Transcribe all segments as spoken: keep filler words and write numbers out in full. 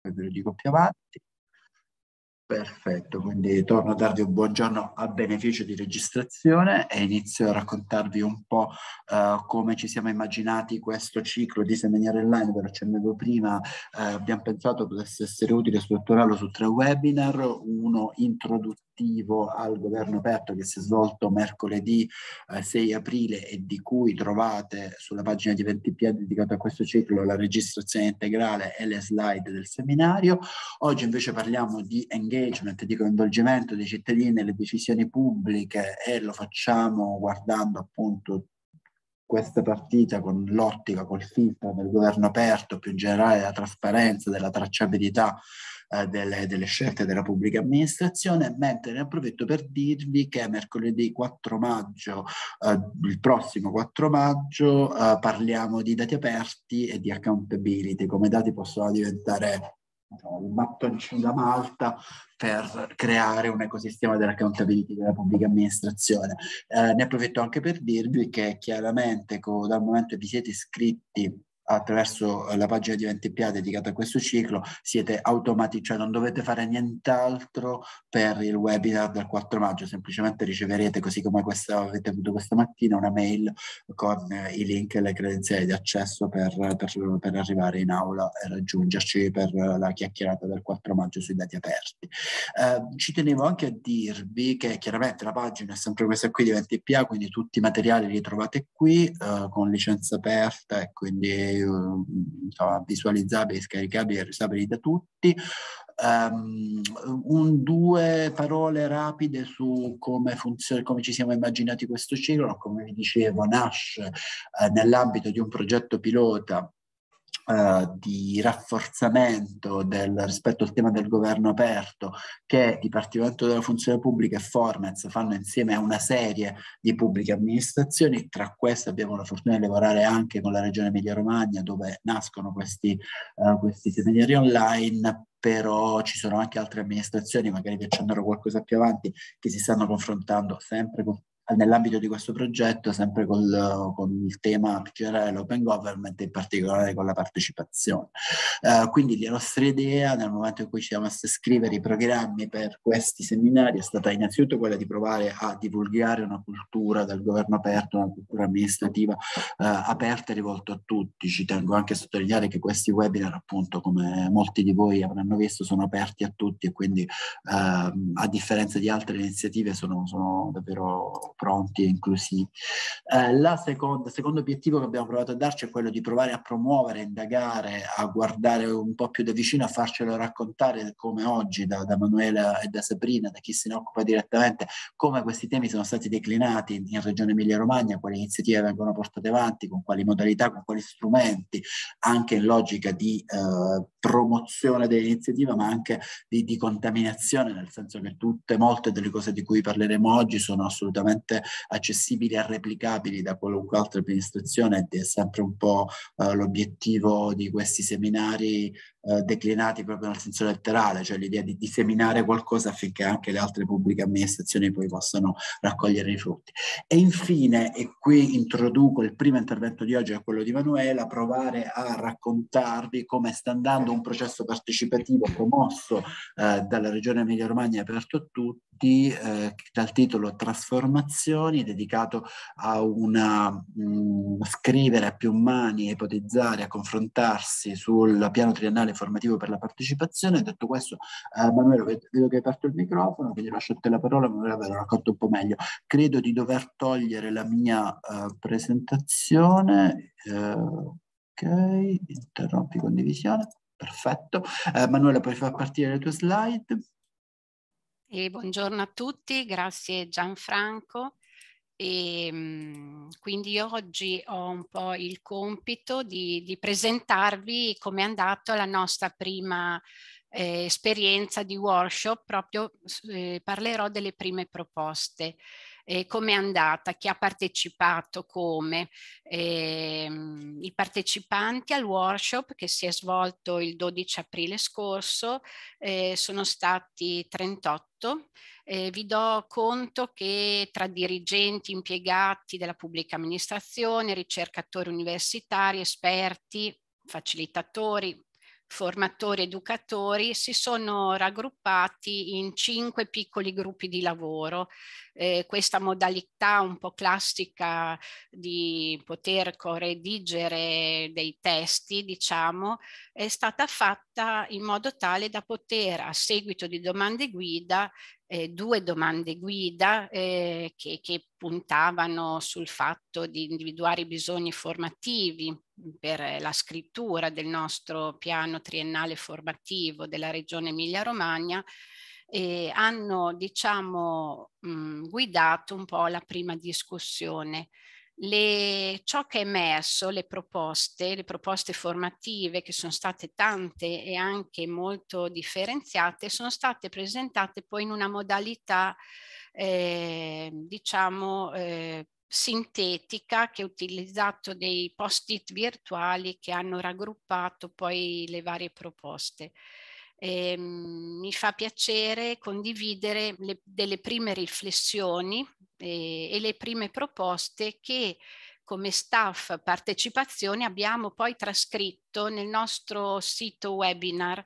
poi ve lo dico più avanti. Perfetto, quindi torno a darvi un buongiorno a beneficio di registrazione e inizio a raccontarvi un po' uh, come ci siamo immaginati questo ciclo di seminari online. Ve lo accennavo prima, uh, abbiamo pensato potesse essere utile strutturarlo su tre webinar, uno introduttivo al governo aperto che si è svolto mercoledì uh, sei aprile e di cui trovate sulla pagina di venti P dedicata a questo ciclo la registrazione integrale e le slide del seminario. Oggi invece parliamo di engagement, di coinvolgimento dei cittadini nelle decisioni pubbliche e lo facciamo guardando appunto questa partita con l'ottica, col filtro del governo aperto, più in generale della trasparenza, della tracciabilità eh, delle, delle scelte della pubblica amministrazione, mentre ne approfitto per dirvi che mercoledì quattro maggio, eh, il prossimo quattro maggio, eh, parliamo di dati aperti e di accountability, come i dati possono diventare il mattoncino da Malta per creare un ecosistema dell'accountability della pubblica amministrazione. Eh, ne approfitto anche per dirvi che chiaramente dal momento che vi siete iscritti attraverso la pagina di venti P A dedicata a questo ciclo, siete automatici, cioè non dovete fare nient'altro per il webinar del quattro maggio, semplicemente riceverete, così come questa, avete avuto questa mattina, una mail con eh, i link e le credenziali di accesso per, per, per arrivare in aula e raggiungerci per la chiacchierata del quattro maggio sui dati aperti. Eh, ci tenevo anche a dirvi che chiaramente la pagina è sempre questa qui di venti P A, quindi tutti i materiali li trovate qui eh, con licenza aperta e quindi insomma, visualizzabili, scaricabili e riusabili da tutti. Um, un, due parole rapide su come funziona, come ci siamo immaginati questo ciclo. Come vi dicevo, nasce eh, nell'ambito di un progetto pilota Uh, di rafforzamento del, rispetto al tema del governo aperto che Dipartimento della Funzione Pubblica e Formez fanno insieme a una serie di pubbliche amministrazioni. Tra queste abbiamo la fortuna di lavorare anche con la Regione Emilia-Romagna, dove nascono questi, uh, questi seminari online, però ci sono anche altre amministrazioni, magari vi accennerò qualcosa più avanti, che si stanno confrontando sempre con nell'ambito di questo progetto, sempre col, con il tema più generale dell'open government e in particolare con la partecipazione. Uh, quindi la nostra idea nel momento in cui ci siamo messi a scrivere i programmi per questi seminari è stata innanzitutto quella di provare a divulgare una cultura del governo aperto, una cultura amministrativa uh, aperta e rivolta a tutti. Ci tengo anche a sottolineare che questi webinar, appunto, come molti di voi avranno visto, sono aperti a tutti e quindi uh, a differenza di altre iniziative sono, sono davvero pronti e inclusivi. Eh, la seconda, il secondo obiettivo che abbiamo provato a darci è quello di provare a promuovere, indagare, a guardare un po' più da vicino, a farcelo raccontare come oggi da, da Manuela e da Sabrina, da chi se ne occupa direttamente, come questi temi sono stati declinati in Regione Emilia-Romagna, quali iniziative vengono portate avanti, con quali modalità, con quali strumenti, anche in logica di eh, promozione dell'iniziativa, ma anche di, di contaminazione, nel senso che tutte, molte delle cose di cui parleremo oggi sono assolutamente accessibili e replicabili da qualunque altra amministrazione ed è sempre un po' uh, l'obiettivo di questi seminari uh, declinati proprio nel senso letterale, cioè l'idea di disseminare qualcosa affinché anche le altre pubbliche amministrazioni poi possano raccogliere i frutti. E infine, e qui introduco il primo intervento di oggi, è quello di Manuela, provare a raccontarvi come sta andando un processo partecipativo promosso uh, dalla Regione Emilia-Romagna aperto a tutti, eh, dal titolo Trasformazioni, dedicato a una mh, scrivere a più mani, a ipotizzare, a confrontarsi sul piano triennale formativo per la partecipazione. Detto questo, eh, Manuela, vedo che hai aperto il microfono, quindi lascio a te la parola, Manuela, ve lo racconto un po' meglio. Credo di dover togliere la mia uh, presentazione. Uh, ok, interrompi condivisione. Perfetto. Uh, Manuela, puoi far partire le tue slide? E buongiorno a tutti, grazie Gianfranco. E, mh, quindi oggi ho un po' il compito di, di presentarvi come è andato la nostra prima eh, esperienza di workshop. Proprio eh, parlerò delle prime proposte. Eh, come è andata, chi ha partecipato, come. Eh, I partecipanti al workshop che si è svolto il dodici aprile scorso eh, sono stati trentotto. Eh, vi do conto che tra dirigenti, impiegati della pubblica amministrazione, ricercatori universitari, esperti, facilitatori, formatori educatori si sono raggruppati in cinque piccoli gruppi di lavoro. Eh, questa modalità un po' classica di poter corredigere dei testi, diciamo, è stata fatta in modo tale da poter, a seguito di domande guida, Eh, due domande guida eh, che, che puntavano sul fatto di individuare i bisogni formativi per la scrittura del nostro piano triennale formativo della Regione Emilia-Romagna, eh, hanno, diciamo, mh, guidato un po' la prima discussione. Le, ciò che è emerso, le proposte, le proposte formative, che sono state tante e anche molto differenziate, sono state presentate poi in una modalità, eh, diciamo, eh, sintetica, che ha utilizzato dei post-it virtuali che hanno raggruppato poi le varie proposte. Eh, mi fa piacere condividere le, delle prime riflessioni e, e le prime proposte che come staff partecipazione abbiamo poi trascritto nel nostro sito webinar,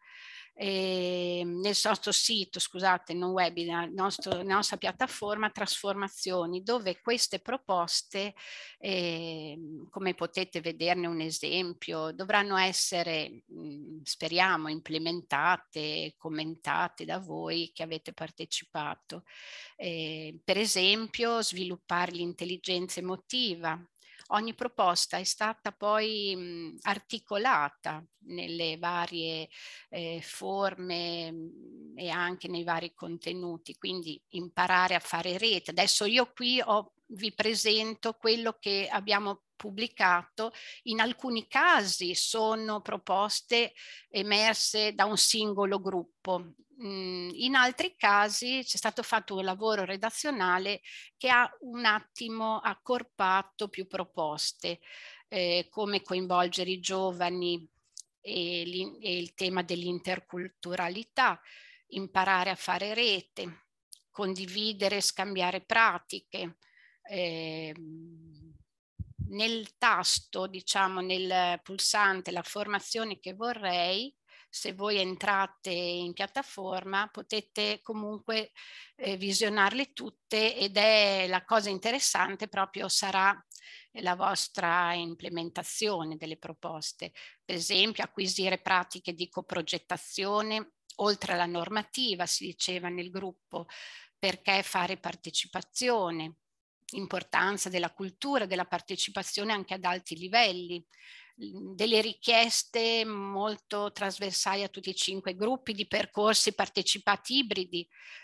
eh, nel nostro sito, scusate, non webinar, nostro, nella nostra piattaforma Trasformazioni, dove queste proposte, eh, come potete vederne un esempio, dovranno essere, mh, speriamo, implementate, commentate da voi che avete partecipato. Eh, per esempio, sviluppare l'intelligenza emotiva. Ogni proposta è stata poi mh, articolata nelle varie eh, forme mh, e anche nei vari contenuti, quindi imparare a fare rete. Adesso io qui ho, vi presento quello che abbiamo pubblicato. In alcuni casi sono proposte emerse da un singolo gruppo. In altri casi c'è stato fatto un lavoro redazionale che ha un attimo accorpato più proposte, eh, come coinvolgere i giovani e, e il tema dell'interculturalità, imparare a fare rete, condividere, scambiare pratiche. Eh, nel tasto, diciamo, nel pulsante la formazione che vorrei, se voi entrate in piattaforma potete comunque eh, visionarle tutte, ed è la cosa interessante proprio sarà la vostra implementazione delle proposte. Per esempio acquisire pratiche di coprogettazione oltre alla normativa, si diceva nel gruppo, perché fare partecipazione, importanza della cultura, della partecipazione anche ad alti livelli, delle richieste molto trasversali a tutti i cinque gruppi di percorsi partecipati ibridi,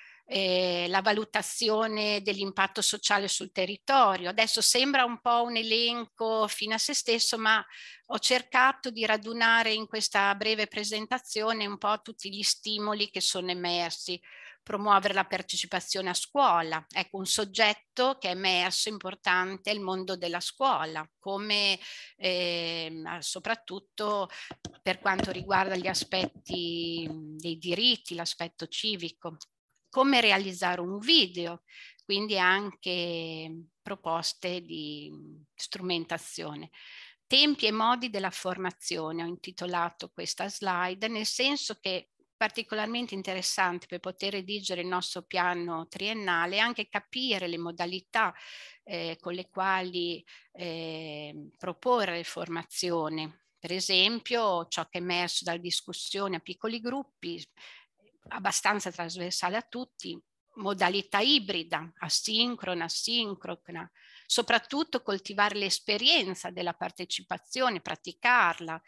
eh, la valutazione dell'impatto sociale sul territorio. Adesso sembra un po' un elenco fine a se stesso, ma ho cercato di radunare in questa breve presentazione un po' tutti gli stimoli che sono emersi. Promuovere la partecipazione a scuola. Ecco, un soggetto che è emerso importante è il mondo della scuola, come eh, soprattutto per quanto riguarda gli aspetti dei diritti, l'aspetto civico. Come realizzare un video, quindi anche proposte di strumentazione. Tempi e modi della formazione, ho intitolato questa slide, nel senso che particolarmente interessante per poter redigere il nostro piano triennale, anche capire le modalità eh, con le quali eh, proporre formazione. Per esempio, ciò che è emerso dalla discussione a piccoli gruppi, abbastanza trasversale a tutti, modalità ibrida, asincrona, asincrona, soprattutto coltivare l'esperienza della partecipazione, praticarla,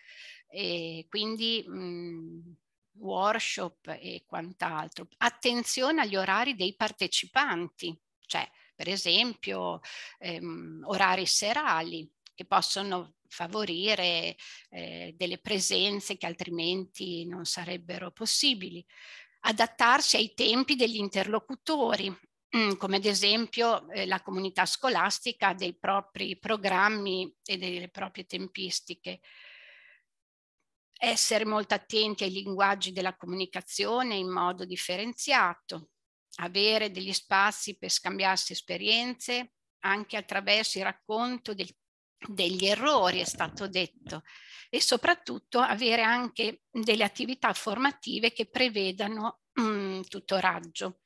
e quindi mh, workshop e quant'altro. Attenzione agli orari dei partecipanti, cioè per esempio ehm, orari serali che possono favorire eh, delle presenze che altrimenti non sarebbero possibili. Adattarsi ai tempi degli interlocutori, come ad esempio eh, la comunità scolastica ha dei propri programmi e delle proprie tempistiche. Essere molto attenti ai linguaggi della comunicazione in modo differenziato, avere degli spazi per scambiarsi esperienze anche attraverso il racconto del degli errori, è stato detto, e soprattutto avere anche delle attività formative che prevedano um, tutoraggio.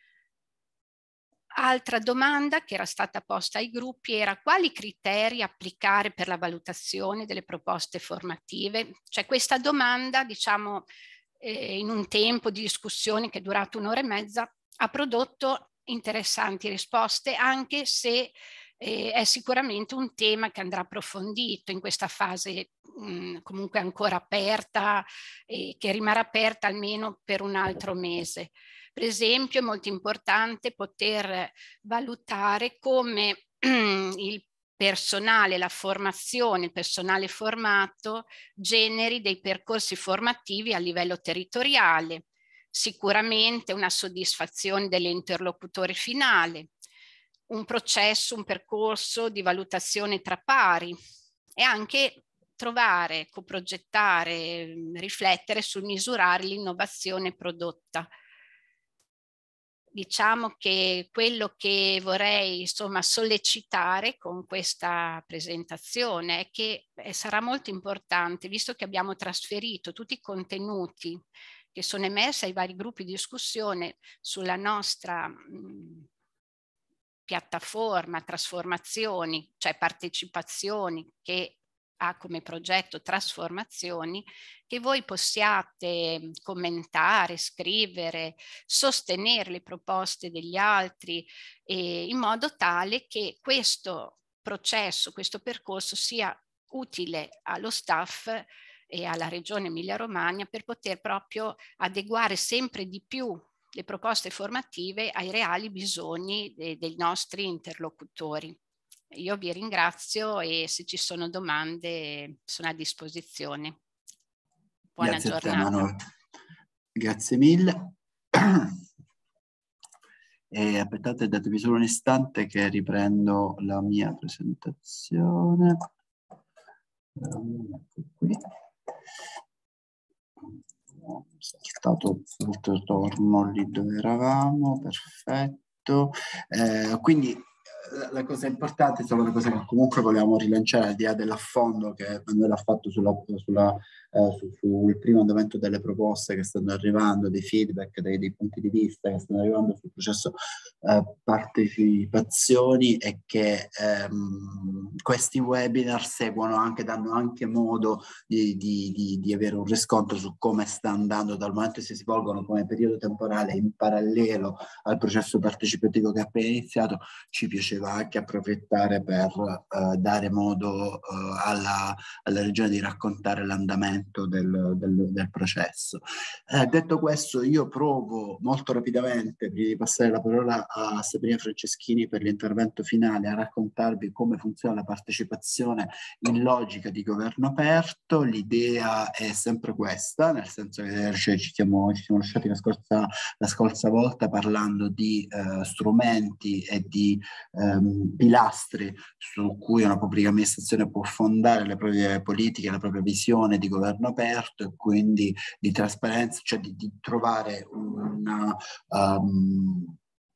Altra domanda che era stata posta ai gruppi era: quali criteri applicare per la valutazione delle proposte formative? Cioè, questa domanda, diciamo, eh, in un tempo di discussione che è durato un'ora e mezza, ha prodotto interessanti risposte, anche se eh, è sicuramente un tema che andrà approfondito in questa fase mh, comunque ancora aperta e che rimarrà aperta almeno per un altro mese. Per esempio, è molto importante poter valutare come il personale, la formazione, il personale formato generi dei percorsi formativi a livello territoriale, sicuramente una soddisfazione dell'interlocutore finale, un processo, un percorso di valutazione tra pari e anche trovare, coprogettare, riflettere sul misurare l'innovazione prodotta. Diciamo che quello che vorrei insomma sollecitare con questa presentazione è che eh, sarà molto importante, visto che abbiamo trasferito tutti i contenuti che sono emersi ai vari gruppi di discussione sulla nostra mh, piattaforma trasformazioni, cioè partecipazioni, che ha come progetto trasformazioni, che voi possiate commentare, scrivere, sostenere le proposte degli altri eh, in modo tale che questo processo, questo percorso sia utile allo staff e alla Regione Emilia-Romagna per poter proprio adeguare sempre di più le proposte formative ai reali bisogni de- dei nostri interlocutori. Io vi ringrazio e se ci sono domande sono a disposizione. Buona Grazie a te, giornata. Manuel. Grazie mille. E aspettate, datemi solo un istante che riprendo la mia presentazione. Ecco qui. Stato tutto torno lì dove eravamo, perfetto. Eh, quindi la cosa importante, sono le cose che comunque volevamo rilanciare al di là dell'affondo che Manuel ha fatto sulla, sulla, eh, su, sul primo andamento delle proposte che stanno arrivando, dei feedback, dei, dei punti di vista che stanno arrivando sul processo eh, partecipazioni, e che ehm, questi webinar seguono anche, danno anche modo di, di, di, di avere un riscontro su come sta andando dal momento che si svolgono come periodo temporale in parallelo al processo partecipativo che è appena iniziato. Ci piaceva anche approfittare per eh, dare modo eh, alla, alla Regione di raccontare l'andamento del, del, del processo. Eh, detto questo, io provo molto rapidamente, prima di passare la parola a Sabrina Franceschini per l'intervento finale, a raccontarvi come funziona la partecipazione in logica di governo aperto. L'idea è sempre questa, nel senso che cioè, ci, siamo, ci siamo lasciati la scorsa, la scorsa volta parlando di eh, strumenti e di ehm, pilastri su cui una pubblica amministrazione può fondare le proprie politiche, la propria visione di governo aperto, e quindi di trasparenza, cioè di, di trovare una um,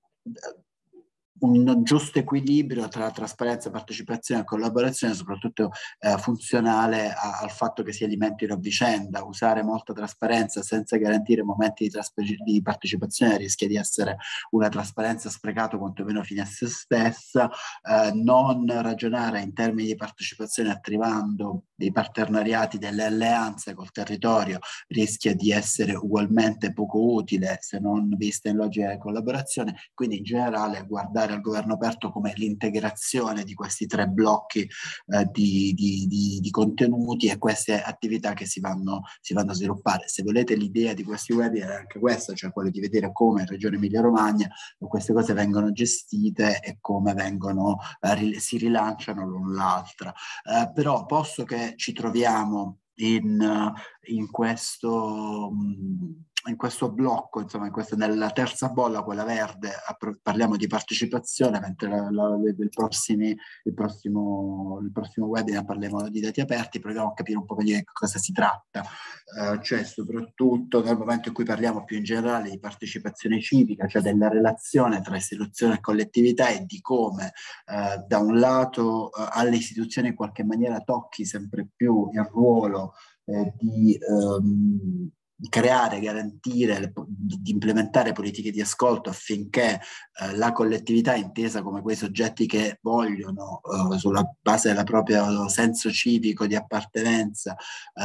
un giusto equilibrio tra trasparenza, partecipazione e collaborazione, soprattutto eh, funzionale a, al fatto che si alimentino a vicenda. Usare molta trasparenza senza garantire momenti di, di partecipazione rischia di essere una trasparenza sprecata, quantomeno fine a se stessa. Eh, non ragionare in termini di partecipazione attivando dei partenariati, delle alleanze col territorio, rischia di essere ugualmente poco utile se non vista in logica di collaborazione. Quindi in generale guardare al governo aperto come l'integrazione di questi tre blocchi eh, di, di, di, di contenuti e queste attività che si vanno, si vanno a sviluppare. Se volete, l'idea di questi webinar è anche questa, cioè quello di vedere come in Regione Emilia-Romagna queste cose vengono gestite e come vengono, eh, si rilanciano l'un l'altra. Eh, però posto che ci troviamo in, in questo... Mh, in questo blocco, insomma, in questa, nella terza bolla, quella verde, parliamo di partecipazione, mentre la, la, il, prossimi, il, prossimo, il prossimo webinar parliamo di dati aperti. Proviamo a capire un po' meglio di cosa si tratta, uh, cioè soprattutto nel momento in cui parliamo più in generale di partecipazione civica, cioè della relazione tra istituzione e collettività, e di come uh, da un lato uh, alle istituzioni in qualche maniera tocchi sempre più il ruolo eh, di um, creare, garantire, di implementare politiche di ascolto affinché eh, la collettività, intesa come quei soggetti che vogliono, eh, sulla base del proprio senso civico di appartenenza,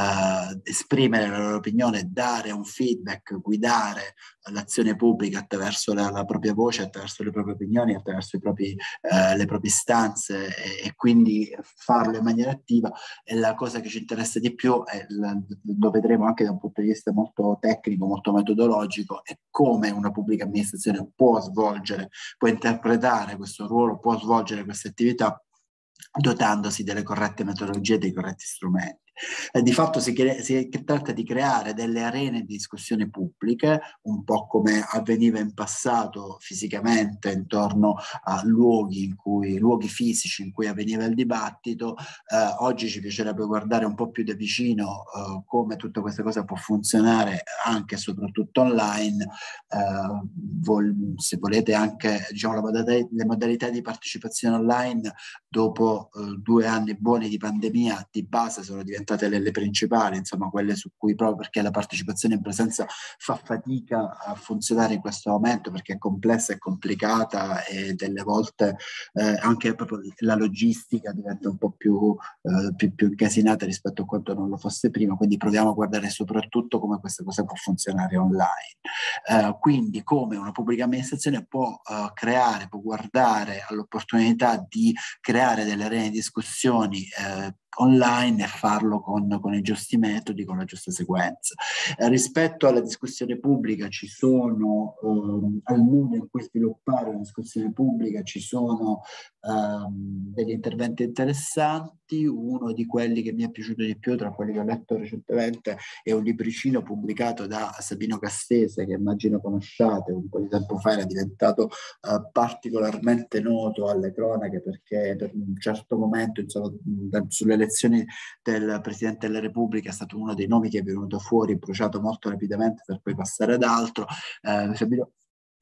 eh, esprimere la loro opinione, dare un feedback, guidare l'azione pubblica attraverso la, la propria voce, attraverso le proprie opinioni, attraverso i propri, eh, le proprie istanze, e, e quindi farlo in maniera attiva. E la cosa che ci interessa di più, è la, lo vedremo anche da un punto di vista molto tecnico, molto metodologico, è come una pubblica amministrazione può svolgere, può interpretare questo ruolo, può svolgere queste attività dotandosi delle corrette metodologie e dei corretti strumenti. Eh, di fatto si, crea, si tratta di creare delle arene di discussione pubbliche, un po' come avveniva in passato fisicamente intorno a luoghi, in cui, luoghi fisici in cui avveniva il dibattito. Eh, oggi ci piacerebbe guardare un po' più da vicino eh, come tutta questa cosa può funzionare anche e soprattutto online. Eh, vol, se volete anche, diciamo, la modalità, le modalità di partecipazione online dopo eh, due anni buoni di pandemia di base sono diventate le, le principali, insomma quelle su cui, proprio perché la partecipazione in presenza fa fatica a funzionare in questo momento, perché è complessa e complicata, e delle volte eh, anche proprio la logistica diventa un po' più, eh, più, più incasinata rispetto a quanto non lo fosse prima. Quindi proviamo a guardare soprattutto come questa cosa può funzionare online. Eh, quindi come una pubblica amministrazione può eh, creare, può guardare all'opportunità di creare delle arene di discussioni eh, online, e farlo con, con i giusti metodi, con la giusta sequenza. Eh, rispetto alla discussione pubblica ci sono, ehm, al modo in cui sviluppare una discussione pubblica, ci sono ehm, degli interventi interessanti. Uno di quelli che mi è piaciuto di più, tra quelli che ho letto recentemente, è un libricino pubblicato da Sabino Cassese, che immagino conosciate. Un po' di tempo fa era diventato eh, particolarmente noto alle cronache, perché per un certo momento, insomma, sulle elezioni del Presidente della Repubblica è stato uno dei nomi che è venuto fuori, bruciato molto rapidamente per poi passare ad altro. Eh, Sabino...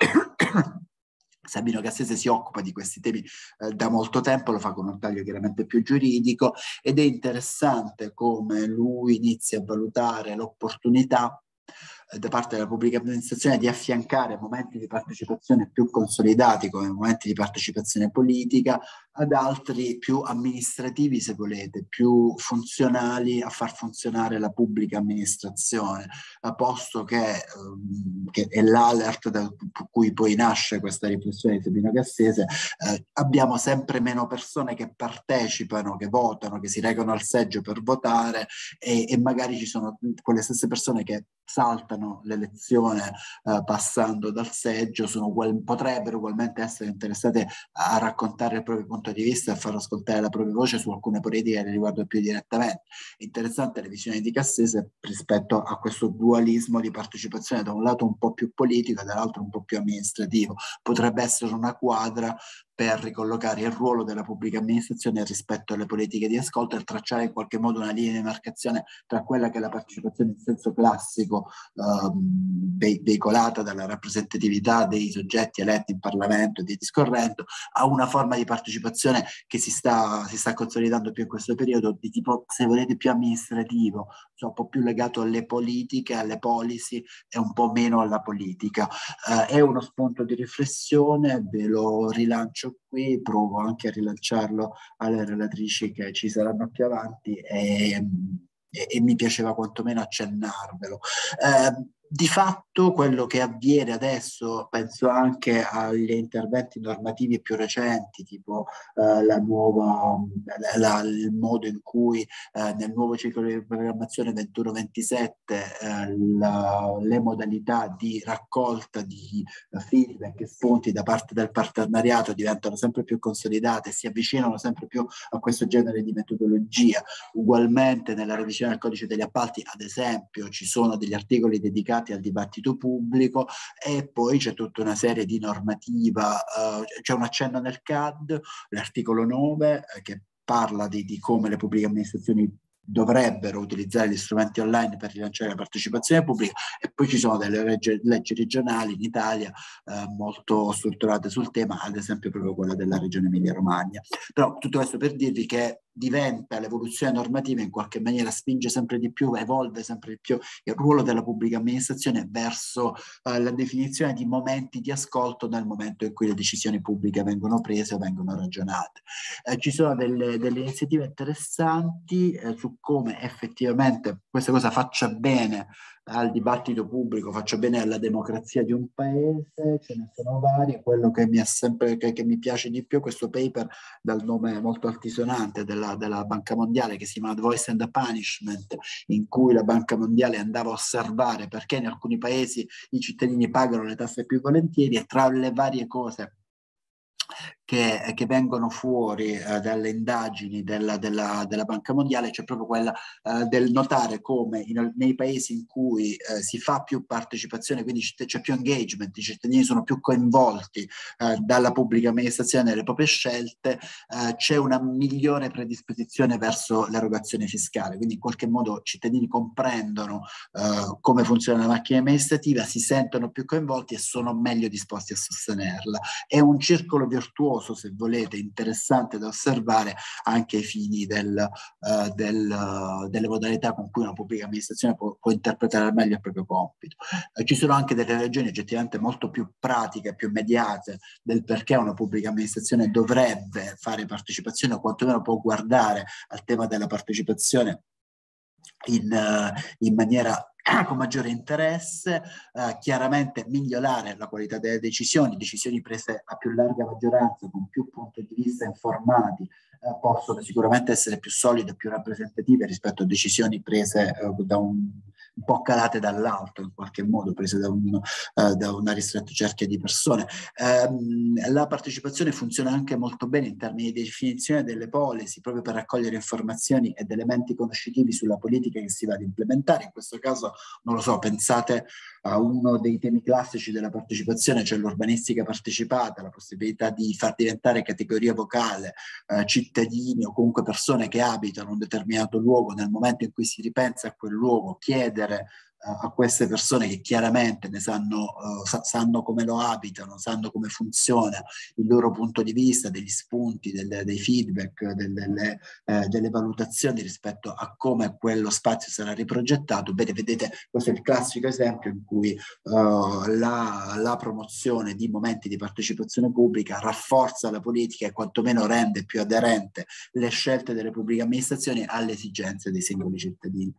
Sabino Cassese si occupa di questi temi eh, da molto tempo, lo fa con un taglio chiaramente più giuridico, ed è interessante come lui inizia a valutare l'opportunità eh, da parte della pubblica amministrazione di affiancare momenti di partecipazione più consolidati, come momenti di partecipazione politica, ad altri più amministrativi, se volete, più funzionali a far funzionare la pubblica amministrazione, a posto che, ehm, che è l'alert da cui poi nasce questa riflessione di Sabino Cassese. Eh, abbiamo sempre meno persone che partecipano, che votano, che si recano al seggio per votare, e, e magari ci sono quelle stesse persone che saltano l'elezione eh, passando dal seggio, sono ugual, potrebbero ugualmente essere interessate a raccontare il proprio punto di vista e a far ascoltare la propria voce su alcune politiche che le riguardano più direttamente. Interessante la visione di Cassese rispetto a questo dualismo di partecipazione, da un lato un po' più politico e dall'altro un po' più amministrativo. Potrebbe essere una quadra per ricollocare il ruolo della pubblica amministrazione rispetto alle politiche di ascolto, e tracciare in qualche modo una linea di demarcazione tra quella che è la partecipazione in senso classico, ehm, veicolata dalla rappresentatività dei soggetti eletti in Parlamento e via discorrendo, a una forma di partecipazione che si sta, si sta consolidando più in questo periodo, di tipo, se volete, più amministrativo, cioè un po' più legato alle politiche, alle policy, e un po' meno alla politica. Eh, è uno spunto di riflessione, ve lo rilancio qui, provo anche a rilanciarlo alle relatrici che ci saranno più avanti, e, e, e mi piaceva quantomeno accennarvelo. Eh, Di fatto quello che avviene adesso, penso anche agli interventi normativi più recenti, tipo eh, la nuova, la, la, il modo in cui eh, nel nuovo ciclo di programmazione ventuno ventisette eh, la, le modalità di raccolta di feedback e spunti da parte del partenariato diventano sempre più consolidate, si avvicinano sempre più a questo genere di metodologia. Ugualmente nella revisione del codice degli appalti, ad esempio, ci sono degli articoli dedicati legati al dibattito pubblico, e poi c'è tutta una serie di normativa, eh, c'è un accenno nel C A D, l'articolo nove, eh, che parla di, di come le pubbliche amministrazioni dovrebbero utilizzare gli strumenti online per rilanciare la partecipazione pubblica, e poi ci sono delle leggi, leggi regionali in Italia eh, molto strutturate sul tema, ad esempio proprio quella della regione Emilia-Romagna. Però tutto questo per dirvi che diventa l'evoluzione normativa, in qualche maniera spinge sempre di più, evolve sempre di più il ruolo della pubblica amministrazione verso eh, la definizione di momenti di ascolto nel momento in cui le decisioni pubbliche vengono prese o vengono ragionate. Eh, ci sono delle, delle iniziative interessanti eh, su come effettivamente questa cosa faccia bene al dibattito pubblico, faccia bene alla democrazia di un paese. Ce ne sono vari. Quello che mi, è sempre, che, che mi piace di più è questo paper dal nome molto altisonante della, della Banca Mondiale, che si chiama The Voice and the Punishment, in cui la Banca Mondiale andava a osservare perché in alcuni paesi i cittadini pagano le tasse più volentieri, e tra le varie cose Che, che vengono fuori eh, dalle indagini della, della, della Banca Mondiale c'è proprio quella eh, del notare come in, nei paesi in cui eh, si fa più partecipazione, quindi c'è più engagement, i cittadini sono più coinvolti eh, dalla pubblica amministrazione nelle proprie scelte, eh, c'è una migliore predisposizione verso l'erogazione fiscale, quindi in qualche modo i cittadini comprendono eh, come funziona la macchina amministrativa, si sentono più coinvolti e sono meglio disposti a sostenerla. È un circolo virtuoso, se volete, interessante da osservare anche ai fini del, uh, del, uh, delle modalità con cui una pubblica amministrazione può, può interpretare al meglio il proprio compito. Uh, ci sono anche delle ragioni oggettivamente molto più pratiche, più immediate del perché una pubblica amministrazione dovrebbe fare partecipazione, o quantomeno può guardare al tema della partecipazione in, uh, in maniera con maggiore interesse, eh, chiaramente migliorare la qualità delle decisioni, decisioni prese a più larga maggioranza, con più punti di vista informati, eh, possono sicuramente essere più solide, più rappresentative rispetto a decisioni prese eh, da un, un po' calate dall'alto, in qualche modo, prese da, un, eh, da una ristretta cerchia di persone. Eh, la partecipazione funziona anche molto bene in termini di definizione delle policy, proprio per raccogliere informazioni ed elementi conoscitivi sulla politica che si va ad implementare. In questo caso, non lo so, pensate a uno dei temi classici della partecipazione, cioè l'urbanistica partecipata, la possibilità di far diventare categoria vocale eh, cittadini o comunque persone che abitano un determinato luogo, nel momento in cui si ripensa a quel luogo, chiedere a queste persone che chiaramente ne sanno, uh, sa- sanno come lo abitano, sanno come funziona, il loro punto di vista, degli spunti, delle, dei feedback, delle, delle, eh, delle valutazioni rispetto a come quello spazio sarà riprogettato. Bene, vedete, questo è il classico esempio in cui uh, la, la promozione di momenti di partecipazione pubblica rafforza la politica e quantomeno rende più aderente le scelte delle pubbliche amministrazioni alle esigenze dei singoli cittadini.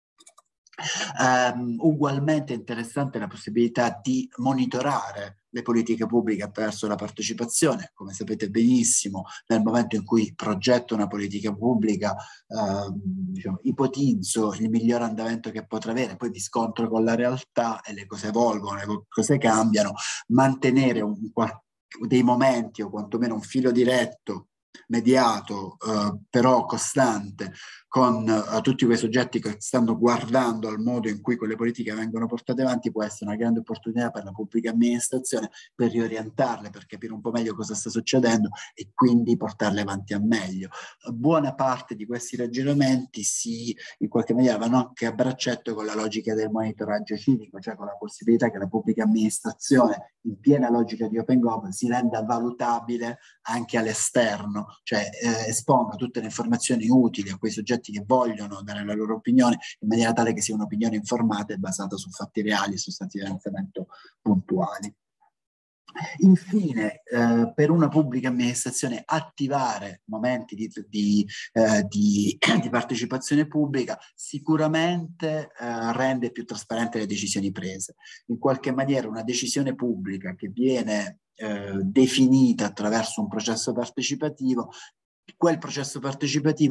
Um, ugualmente interessante la possibilità di monitorare le politiche pubbliche attraverso la partecipazione. Come sapete benissimo, nel momento in cui progetto una politica pubblica, eh, diciamo, ipotizzo il miglior andamento che potrà avere, poi mi scontro con la realtà e le cose evolvono, le cose cambiano. Mantenere un, dei momenti o quantomeno un filo diretto mediato, eh, però costante, con uh, tutti quei soggetti che stanno guardando al modo in cui quelle politiche vengono portate avanti, può essere una grande opportunità per la pubblica amministrazione per riorientarle, per capire un po' meglio cosa sta succedendo e quindi portarle avanti a meglio. Uh, buona parte di questi ragionamenti si, in qualche maniera, vanno anche a braccetto con la logica del monitoraggio civico, cioè con la possibilità che la pubblica amministrazione, in piena logica di Open Government, si renda valutabile anche all'esterno, cioè eh, esponga tutte le informazioni utili a quei soggetti che vogliono dare la loro opinione, in maniera tale che sia un'opinione informata e basata su fatti reali e sostanzialmente puntuali. Infine, eh, per una pubblica amministrazione attivare momenti di, di, eh, di, di partecipazione pubblica sicuramente eh, rende più trasparente le decisioni prese. In qualche maniera una decisione pubblica che viene eh, definita attraverso un processo partecipativo, quel processo partecipativo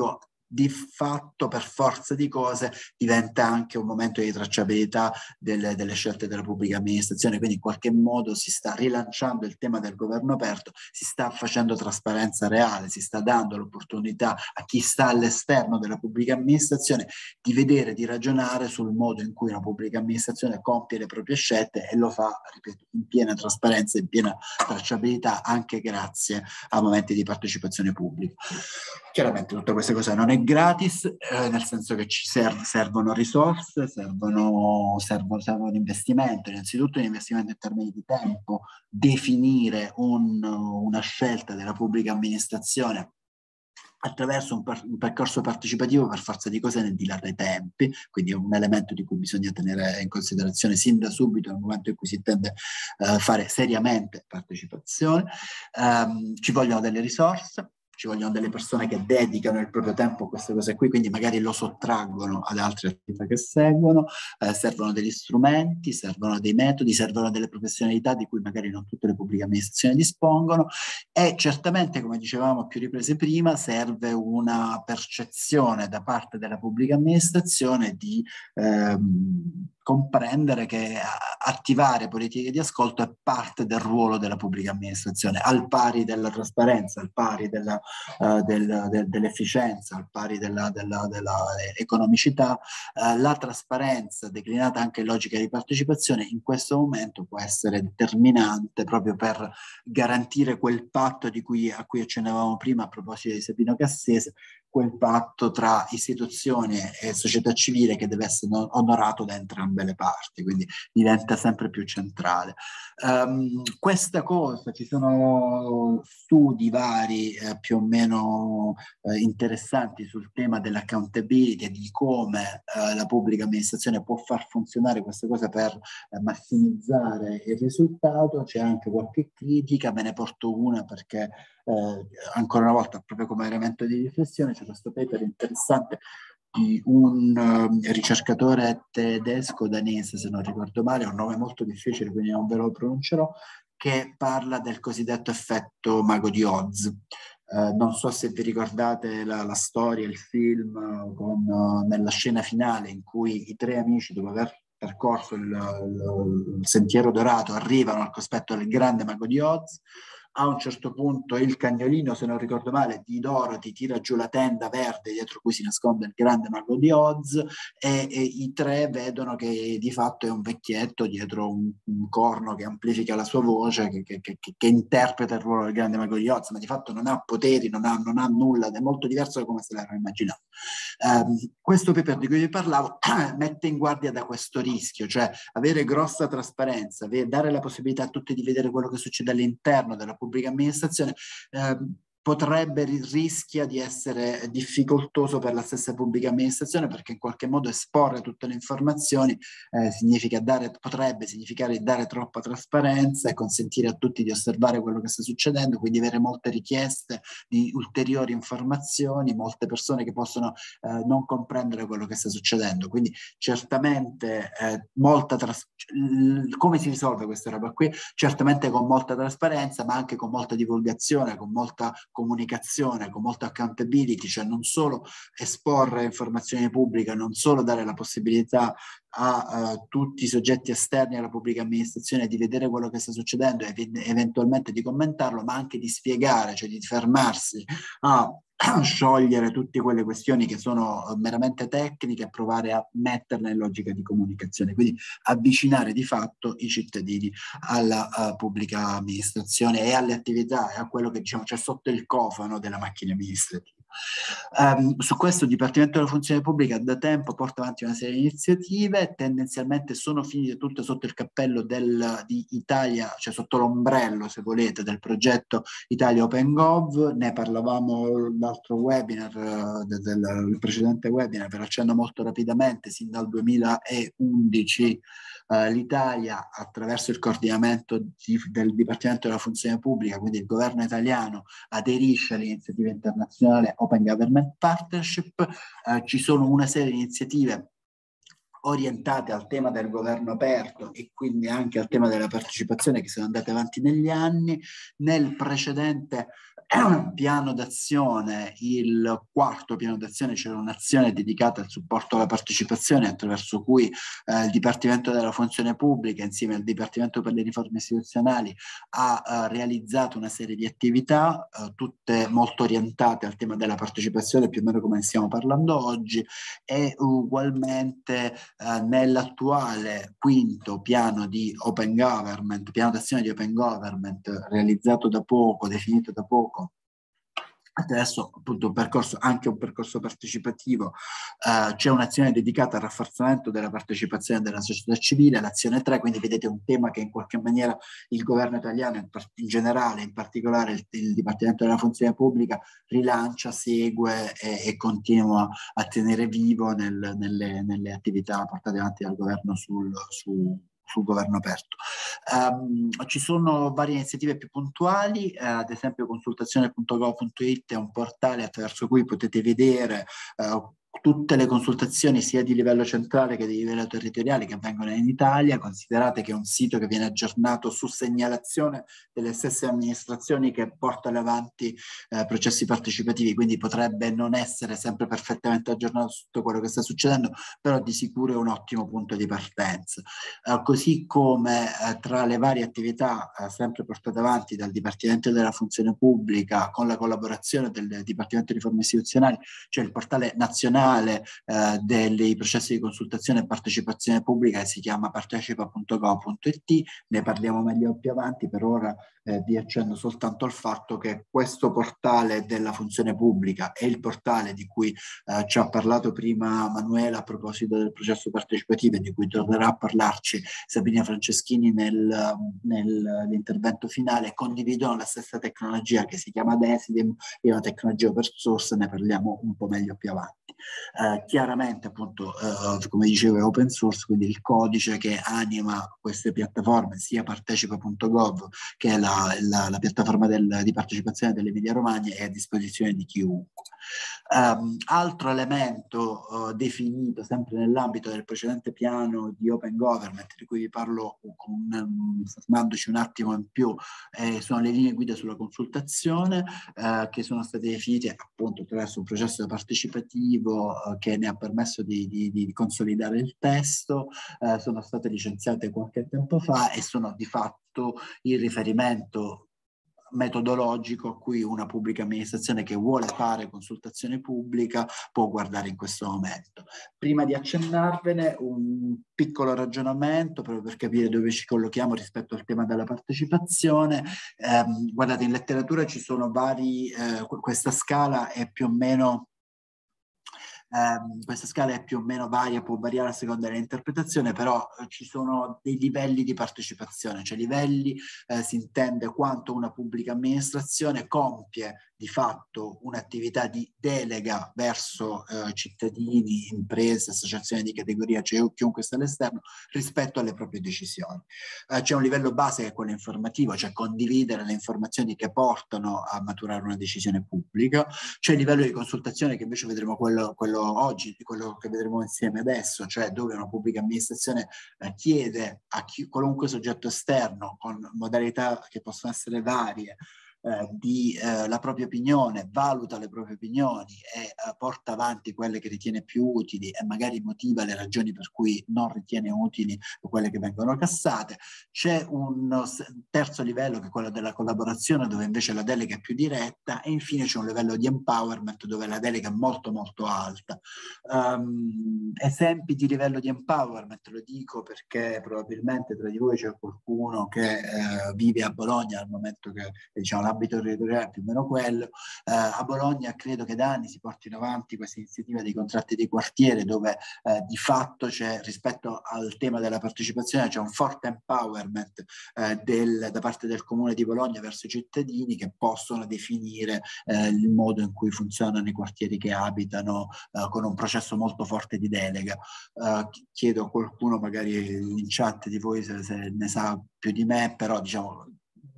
di fatto, per forza di cose, diventa anche un momento di tracciabilità delle, delle scelte della pubblica amministrazione, quindi in qualche modo si sta rilanciando il tema del governo aperto, si sta facendo trasparenza reale, si sta dando l'opportunità a chi sta all'esterno della pubblica amministrazione di vedere, di ragionare sul modo in cui una pubblica amministrazione compie le proprie scelte, e lo fa, ripeto, in piena trasparenza, in piena tracciabilità, anche grazie a momenti di partecipazione pubblica. Chiaramente tutte queste cose non è gratis, eh, nel senso che ci serv- servono risorse, servono, servono, servono investimento, innanzitutto un investimento in termini di tempo, definire un, una scelta della pubblica amministrazione attraverso un, per, un percorso partecipativo per forza di cose nel dilare i tempi, quindi è un elemento di cui bisogna tenere in considerazione sin da subito nel momento in cui si intende uh, fare seriamente partecipazione. Um, ci vogliono delle risorse, ci vogliono delle persone che dedicano il proprio tempo a queste cose qui, quindi magari lo sottraggono ad altre attività che seguono, eh, servono degli strumenti, servono dei metodi, servono delle professionalità di cui magari non tutte le pubbliche amministrazioni dispongono, e certamente, come dicevamo a più riprese prima, serve una percezione da parte della pubblica amministrazione di ehm, comprendere che attivare politiche di ascolto è parte del ruolo della pubblica amministrazione, al pari della trasparenza, al pari della Uh, del, del, dell'efficienza, al pari della, della, della economicità. Uh, la trasparenza declinata anche in logica di partecipazione in questo momento può essere determinante proprio per garantire quel patto di cui, a cui accennavamo prima a proposito di Sabino Cassese, quel patto tra istituzioni e società civile che deve essere onorato da entrambe le parti, quindi diventa sempre più centrale. Um, questa cosa, ci sono studi vari eh, più o meno eh, interessanti sul tema dell'accountability e di come eh, la pubblica amministrazione può far funzionare questa cosa per eh, massimizzare il risultato. C'è anche qualche critica, me ne porto una perché eh, ancora una volta, proprio come elemento di riflessione, c'è questo paper interessante di un uh, ricercatore tedesco-danese, se non ricordo male, è un nome molto difficile quindi non ve lo pronuncerò, che parla del cosiddetto effetto Mago di Oz. Uh, non so se vi ricordate la, la storia, il film, uh, con, uh, nella scena finale in cui i tre amici, dopo aver percorso il, il, il sentiero dorato, arrivano al cospetto del grande Mago di Oz. A un certo punto il cagnolino, se non ricordo male, di Dorothy tira giù la tenda verde dietro cui si nasconde il grande Mago di Oz, e, e i tre vedono che di fatto è un vecchietto dietro un, un corno che amplifica la sua voce, che, che, che, che interpreta il ruolo del grande Mago di Oz, ma di fatto non ha poteri, non ha, non ha nulla, è molto diverso da come se l'erano immaginato. Um, questo paper di cui vi parlavo mette in guardia da questo rischio, cioè avere grossa trasparenza, dare la possibilità a tutti di vedere quello che succede all'interno della pubblica amministrazione, eh, potrebbe, rischia di essere difficoltoso per la stessa pubblica amministrazione, perché in qualche modo esporre tutte le informazioni eh, significa dare, potrebbe significare dare troppa trasparenza e consentire a tutti di osservare quello che sta succedendo, quindi avere molte richieste di ulteriori informazioni, molte persone che possono eh, non comprendere quello che sta succedendo. Quindi certamente eh, molta trasparenza. Come si risolve questa roba qui? Certamente con molta trasparenza, ma anche con molta divulgazione, con molta comunicazione, con molta accountability, cioè non solo esporre informazioni pubbliche, non solo dare la possibilità a uh, tutti i soggetti esterni alla pubblica amministrazione di vedere quello che sta succedendo e eventualmente di commentarlo, ma anche di spiegare, cioè di fermarsi a sciogliere tutte quelle questioni che sono meramente tecniche e provare a metterle in logica di comunicazione, quindi avvicinare di fatto i cittadini alla uh, pubblica amministrazione e alle attività e a quello che diciamo c'è sotto il cofano della macchina amministrativa. Um, su questo il Dipartimento della Funzione Pubblica da tempo porta avanti una serie di iniziative, tendenzialmente sono finite tutte sotto il cappello del, di Italia, cioè sotto l'ombrello, se volete, del progetto Italia Open Gov. Ne parlavamo l'altro webinar, del, del precedente webinar, ve lo accenno molto rapidamente. Sin dal duemilaundici Uh, l'Italia, attraverso il coordinamento di, del Dipartimento della Funzione Pubblica, quindi il governo italiano, aderisce all'iniziativa internazionale Open Government Partnership. Uh, ci sono una serie di iniziative orientate al tema del governo aperto e quindi anche al tema della partecipazione che sono andate avanti negli anni. Nel precedente piano d'azione, il quarto piano d'azione, c'era un'azione dedicata al supporto alla partecipazione, attraverso cui eh, il Dipartimento della Funzione Pubblica insieme al Dipartimento per le Riforme Istituzionali ha eh, realizzato una serie di attività eh, tutte molto orientate al tema della partecipazione, più o meno come ne stiamo parlando oggi, e ugualmente eh, nell'attuale quinto piano di Open Government, piano d'azione di Open Government realizzato da poco, definito da poco, attraverso appunto un percorso, anche un percorso partecipativo, eh, c'è un'azione dedicata al rafforzamento della partecipazione della società civile, l'azione tre, quindi vedete un tema che in qualche maniera il governo italiano in, in generale, in particolare il, il Dipartimento della Funzione Pubblica, rilancia, segue e, e continua a tenere vivo nel, nelle, nelle attività portate avanti dal governo sul, su, sul governo aperto. Um, ci sono varie iniziative più puntuali, eh, ad esempio consultazione punto gov punto it è un portale attraverso cui potete vedere eh, tutte le consultazioni sia di livello centrale che di livello territoriale che avvengono in Italia. Considerate che è un sito che viene aggiornato su segnalazione delle stesse amministrazioni che portano avanti eh, processi partecipativi, quindi potrebbe non essere sempre perfettamente aggiornato su tutto quello che sta succedendo, però di sicuro è un ottimo punto di partenza. Uh, così come uh, tra le varie attività uh, sempre portate avanti dal Dipartimento della Funzione Pubblica con la collaborazione del Dipartimento di Riforme Istituzionali c'è il portale nazionale uh, dei processi di consultazione e partecipazione pubblica che si chiama partecipa punto gov punto it, ne parliamo meglio più avanti. Per ora eh, vi accenno soltanto al fatto che questo portale della funzione pubblica è il portale di cui eh, ci ha parlato prima Manuela a proposito del processo partecipativo e di cui tornerà a parlarci Sabrina Franceschini nel, nell'intervento finale. Condividono la stessa tecnologia che si chiama Decidim, è una tecnologia open source, ne parliamo un po' meglio più avanti. Eh, chiaramente appunto eh, come dicevo è open source, quindi il codice che anima queste piattaforme, sia partecipa punto gov che è la, la, la piattaforma del, di partecipazione dell'Emilia Romagna, è a disposizione di chiunque. Um, altro elemento uh, definito sempre nell'ambito del precedente piano di Open Government, di cui vi parlo con, um, fermandoci un attimo in più, eh, sono le linee guida sulla consultazione eh, che sono state definite appunto attraverso un processo partecipativo eh, che ne ha permesso di, di, di consolidare il testo, eh, sono state licenziate qualche tempo fa e sono di fatto il riferimento metodologico a cui una pubblica amministrazione che vuole fare consultazione pubblica può guardare in questo momento. Prima di accennarvene un piccolo ragionamento proprio per capire dove ci collochiamo rispetto al tema della partecipazione. Eh, guardate, in letteratura ci sono vari, eh, questa scala è più o meno Um, questa scala è più o meno varia, può variare a seconda dell'interpretazione, però eh, ci sono dei livelli di partecipazione, cioè livelli eh, si intende quanto una pubblica amministrazione compie di fatto un'attività di delega verso eh, cittadini, imprese, associazioni di categoria, cioè chiunque sta all'esterno, rispetto alle proprie decisioni. Eh, c'è un livello base che è quello informativo, cioè condividere le informazioni che portano a maturare una decisione pubblica. C'è il livello di consultazione che invece vedremo quello, quello oggi, quello che vedremo insieme adesso, cioè dove una pubblica amministrazione eh, chiede a chi, qualunque soggetto esterno con modalità che possono essere varie eh, di eh, la propria opinione, valuta le proprie opinioni e eh, porta avanti quelle che ritiene più utili e magari motiva le ragioni per cui non ritiene utili quelle che vengono cassate. C'è un terzo livello che è quello della collaborazione, dove invece la delega è più diretta, e infine c'è un livello di empowerment dove la delega è molto molto alta. Um, esempi di livello di empowerment, lo dico perché probabilmente tra di voi c'è qualcuno che eh, vive a Bologna al momento che diciamo l'ambito territoriale è più o meno quello. Eh, a Bologna credo che da anni si portino avanti questa iniziativa dei contratti di quartiere, dove eh, di fatto c'è, rispetto al tema della partecipazione, c'è un forte empowerment eh, del, da parte del Comune di Bologna verso i cittadini che possono definire eh, il modo in cui funzionano i quartieri che abitano, eh, con un processo molto forte di delega. Eh, chiedo a qualcuno magari in chat di voi se, se ne sa più di me, però diciamo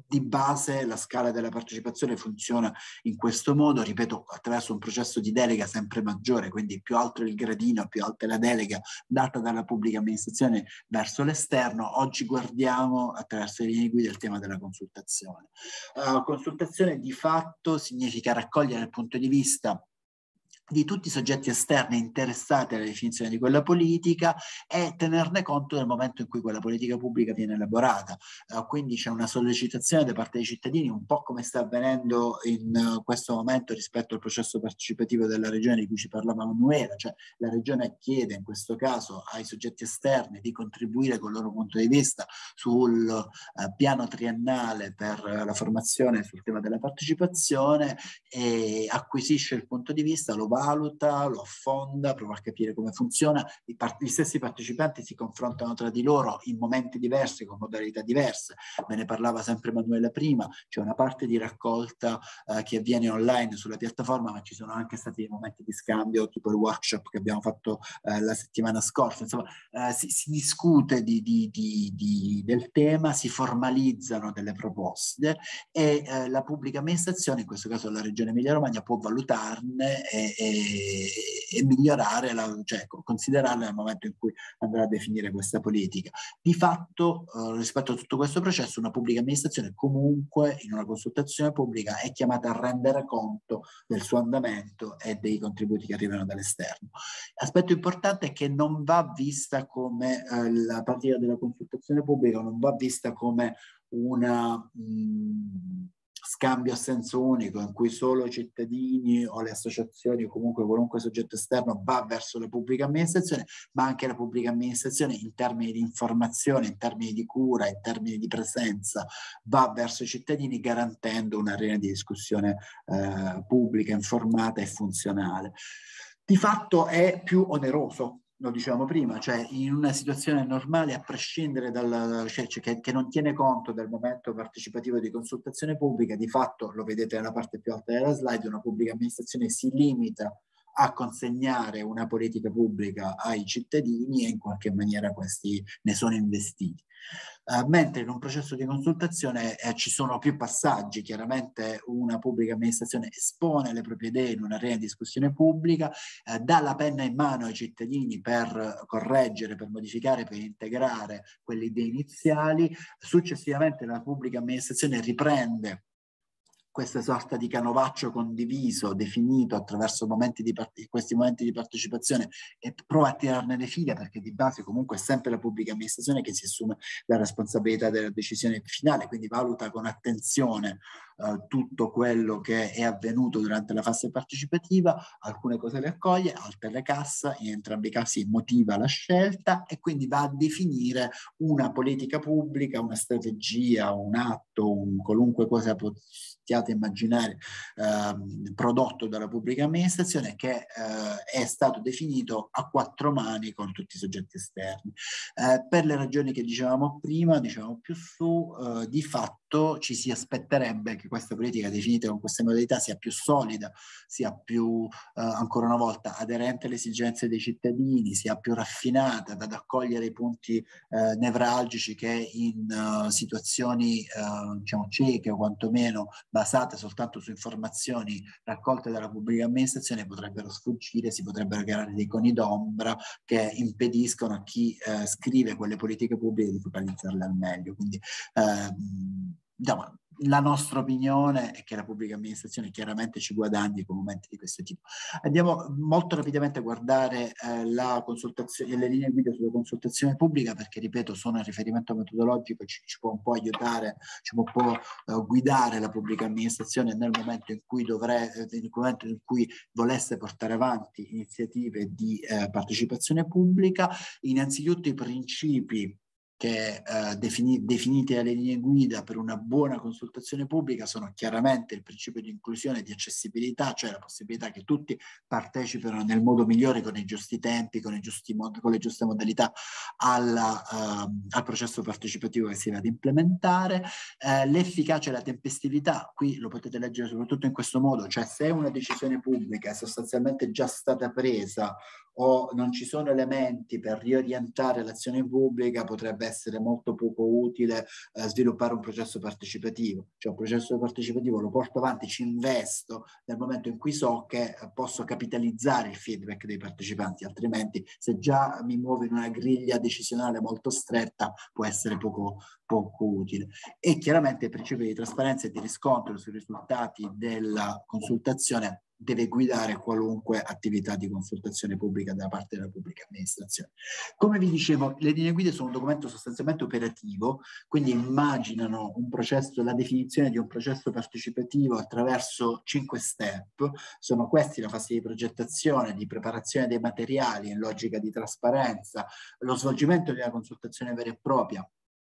di base la scala della partecipazione funziona in questo modo, ripeto, attraverso un processo di delega sempre maggiore, quindi più alto è il gradino, più alta è la delega data dalla pubblica amministrazione verso l'esterno. Oggi guardiamo attraverso le linee guida il tema della consultazione. Uh, consultazione di fatto significa raccogliere il punto di vista di tutti i soggetti esterni interessati alla definizione di quella politica e tenerne conto nel momento in cui quella politica pubblica viene elaborata. Uh, quindi c'è una sollecitazione da parte dei cittadini, un po' come sta avvenendo in uh, questo momento rispetto al processo partecipativo della regione di cui ci parlava Manuela, cioè la regione chiede in questo caso ai soggetti esterni di contribuire con il loro punto di vista sul uh, piano triennale per uh, la formazione sul tema della partecipazione, e acquisisce il punto di vista, lo valuta, lo affonda, prova a capire come funziona. I, gli stessi partecipanti si confrontano tra di loro in momenti diversi, con modalità diverse. Me ne parlava sempre Manuela prima, c'è una parte di raccolta eh, che avviene online sulla piattaforma, ma ci sono anche stati dei momenti di scambio, tipo il workshop che abbiamo fatto eh, la settimana scorsa. Insomma, eh, si, si discute di, di, di, di, del tema, si formalizzano delle proposte e eh, la pubblica amministrazione, in questo caso la Regione Emilia-Romagna, può valutarne e, e, e migliorare, la, cioè considerarla nel momento in cui andrà a definire questa politica. Di fatto, eh, rispetto a tutto questo processo, una pubblica amministrazione comunque in una consultazione pubblica è chiamata a rendere conto del suo andamento e dei contributi che arrivano dall'esterno. Aspetto importante è che non va vista come eh, la pratica della consultazione pubblica, non va vista come una mh, scambio a senso unico in cui solo i cittadini o le associazioni o comunque qualunque soggetto esterno va verso la pubblica amministrazione, ma anche la pubblica amministrazione in termini di informazione, in termini di cura, in termini di presenza va verso i cittadini, garantendo un'arena di discussione eh, pubblica, informata e funzionale. Di fatto è più oneroso, lo dicevamo prima, cioè in una situazione normale, a prescindere dal, cioè, che, che non tiene conto del momento partecipativo di consultazione pubblica, di fatto, lo vedete nella parte più alta della slide, una pubblica amministrazione si limita a consegnare una politica pubblica ai cittadini e in qualche maniera questi ne sono investiti. Uh, mentre in un processo di consultazione eh, ci sono più passaggi. Chiaramente una pubblica amministrazione espone le proprie idee in un'area di discussione pubblica, eh, dà la penna in mano ai cittadini per correggere, per modificare, per integrare quelle idee iniziali. Successivamente la pubblica amministrazione riprende questa sorta di canovaccio condiviso, definito attraverso momenti di questi momenti di partecipazione, e prova a tirarne le fila, perché di base comunque è sempre la pubblica amministrazione che si assume la responsabilità della decisione finale, quindi valuta con attenzione eh, tutto quello che è avvenuto durante la fase partecipativa, alcune cose le accoglie, altre le cassa, in entrambi i casi motiva la scelta e quindi va a definire una politica pubblica, una strategia, un atto, un qualunque cosa possiate immaginare eh, prodotto dalla pubblica amministrazione, che eh, è stato definito a quattro mani con tutti i soggetti esterni. Eh, per le ragioni che dicevamo prima, dicevamo più su, eh, di fatto ci si aspetterebbe che questa politica definita con queste modalità sia più solida, sia più, eh, ancora una volta, aderente alle esigenze dei cittadini, sia più raffinata ad accogliere i punti eh, nevralgici che in uh, situazioni uh, diciamo cieche o quantomeno basate soltanto su informazioni raccolte dalla pubblica amministrazione potrebbero sfuggire, si potrebbero creare dei coni d'ombra che impediscono a chi eh, scrive quelle politiche pubbliche di focalizzarle al meglio. Quindi ehm, diciamo, la nostra opinione è che la pubblica amministrazione chiaramente ci guadagni con momenti di questo tipo. Andiamo molto rapidamente a guardare eh, la consultazione, le linee guida sulla consultazione pubblica, perché ripeto sono il riferimento metodologico, ci, ci può un po' aiutare, ci può un po' eh, guidare la pubblica amministrazione nel momento in cui dovrebbe, nel momento in cui volesse portare avanti iniziative di eh, partecipazione pubblica. Innanzitutto i principi che eh, defini, definiti dalle linee guida per una buona consultazione pubblica sono chiaramente il principio di inclusione e di accessibilità, cioè la possibilità che tutti partecipino nel modo migliore, con i giusti tempi, con, i giusti mod- con le giuste modalità alla, uh, al processo partecipativo che si va ad implementare, eh, l'efficacia e la tempestività. Qui lo potete leggere soprattutto in questo modo, cioè se una decisione pubblica è sostanzialmente già stata presa o non ci sono elementi per riorientare l'azione pubblica, potrebbe essere molto poco utile eh, sviluppare un processo partecipativo. Cioè un processo partecipativo lo porto avanti, ci investo nel momento in cui so che eh, posso capitalizzare il feedback dei partecipanti, altrimenti se già mi muovo in una griglia decisionale molto stretta può essere poco, poco utile. E chiaramente il principio di trasparenza e di riscontro sui risultati della consultazione deve guidare qualunque attività di consultazione pubblica da parte della pubblica amministrazione. Come vi dicevo, le linee guida sono un documento sostanzialmente operativo, quindi immaginano un processo, la definizione di un processo partecipativo attraverso cinque step. Sono questi: la fase di progettazione, di preparazione dei materiali in logica di trasparenza, lo svolgimento di una consultazione vera e propria,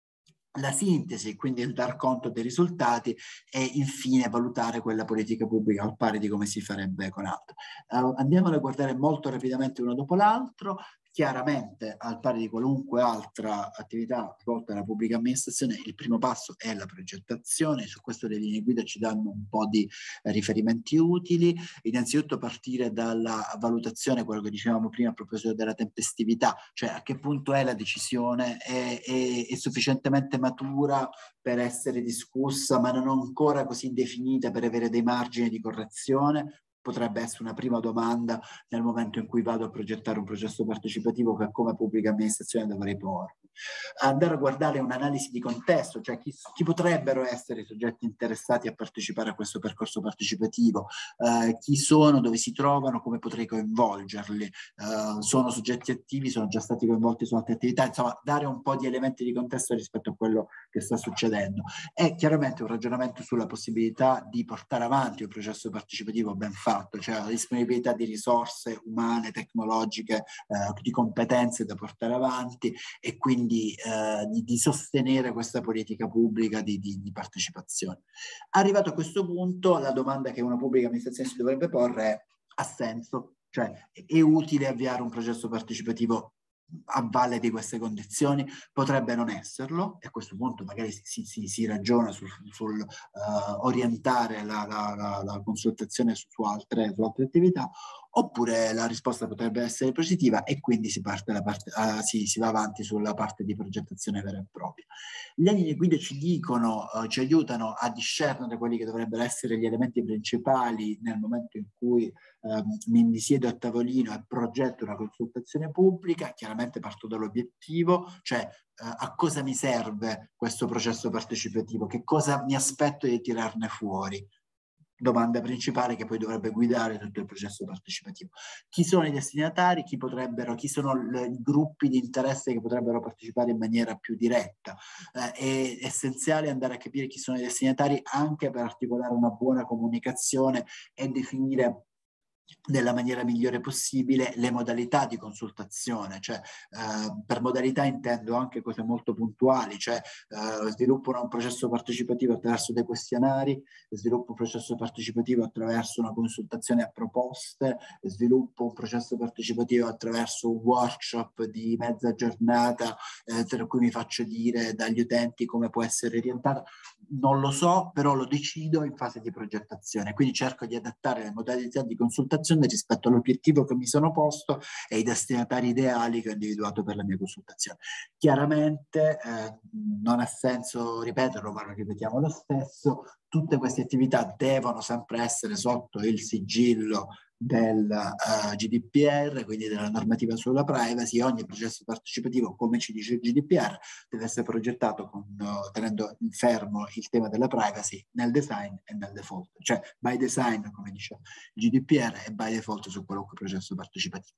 la sintesi, quindi il dar conto dei risultati, e infine valutare quella politica pubblica al pari di come si farebbe con altro. Uh, andiamo a guardare molto rapidamente uno dopo l'altro. Chiaramente, al pari di qualunque altra attività svolta dalla pubblica amministrazione, il primo passo è la progettazione. Su questo le linee guida ci danno un po' di eh, riferimenti utili. Innanzitutto partire dalla valutazione, quello che dicevamo prima a proposito della tempestività, cioè a che punto è la decisione, è, è, è sufficientemente matura per essere discussa, ma non ancora così definita per avere dei margini di correzione. Potrebbe essere una prima domanda nel momento in cui vado a progettare un processo partecipativo che come pubblica amministrazione dovrei porre. Andare a guardare un'analisi di contesto, cioè chi, chi potrebbero essere i soggetti interessati a partecipare a questo percorso partecipativo, eh, chi sono, dove si trovano, come potrei coinvolgerli, eh, sono soggetti attivi, sono già stati coinvolti su altre attività, insomma dare un po' di elementi di contesto rispetto a quello che sta succedendo. E chiaramente un ragionamento sulla possibilità di portare avanti un processo partecipativo ben fatto, cioè la disponibilità di risorse umane, tecnologiche, eh, di competenze da portare avanti, e quindi di, eh, di, di sostenere questa politica pubblica di, di, di partecipazione. Arrivato a questo punto, la domanda che una pubblica amministrazione si dovrebbe porre è: ha senso? Cioè è utile avviare un processo partecipativo a valle di queste condizioni? Potrebbe non esserlo, e a questo punto magari si, si, si ragiona sul, sul uh, orientare la, la, la, la consultazione su, su, altre, su altre attività, oppure la risposta potrebbe essere positiva e quindi si, parte la parte, uh, si, si va avanti sulla parte di progettazione vera e propria. Le linee guida ci dicono, uh, ci aiutano a discernere quelli che dovrebbero essere gli elementi principali nel momento in cui um, mi siedo a tavolino e progetto una consultazione pubblica. Chiaramente parto dall'obiettivo, cioè uh, a cosa mi serve questo processo partecipativo, che cosa mi aspetto di tirarne fuori. Domanda principale che poi dovrebbe guidare tutto il processo partecipativo. Chi sono i destinatari, chi potrebbero, chi sono le, i gruppi di interesse che potrebbero partecipare in maniera più diretta. Eh, è essenziale andare a capire chi sono i destinatari anche per articolare una buona comunicazione e definire nella maniera migliore possibile le modalità di consultazione. Cioè eh, per modalità intendo anche cose molto puntuali, cioè eh, sviluppo un processo partecipativo attraverso dei questionari, sviluppo un processo partecipativo attraverso una consultazione a proposte, sviluppo un processo partecipativo attraverso un workshop di mezza giornata eh, per cui mi faccio dire dagli utenti come può essere orientata. Non lo so, però lo decido in fase di progettazione, quindi cerco di adattare le modalità di consultazione rispetto all'obiettivo che mi sono posto e ai destinatari ideali che ho individuato per la mia consultazione. Chiaramente eh, non ha senso ripeterlo, ma lo ripetiamo lo stesso: tutte queste attività devono sempre essere sotto il sigillo del uh, G D P R, quindi della normativa sulla privacy. Ogni processo partecipativo, come ci dice il G D P R, deve essere progettato con, uh, tenendo fermo il tema della privacy nel design e nel default, cioè by design, come dice il G D P R, e by default su qualunque processo partecipativo.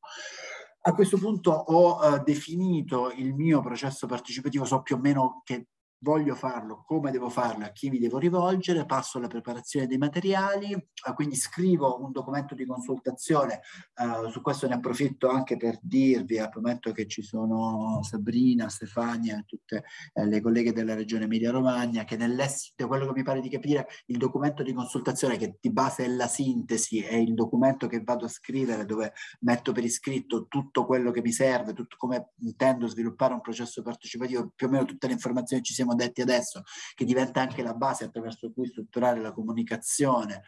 A questo punto ho uh, definito il mio processo partecipativo, so più o meno che voglio farlo, come devo farlo, a chi mi devo rivolgere, passo alla preparazione dei materiali, eh, quindi scrivo un documento di consultazione. Eh, su questo ne approfitto anche per dirvi, appunto, che ci sono Sabrina, Stefania e tutte eh, le colleghe della regione Emilia-Romagna, che nell'esito, quello che mi pare di capire, il documento di consultazione, che di base è la sintesi, è il documento che vado a scrivere, dove metto per iscritto tutto quello che mi serve, tutto come intendo sviluppare un processo partecipativo, più o meno tutte le informazioni ci siamo siamo detti adesso, che diventa anche la base attraverso cui strutturare la comunicazione.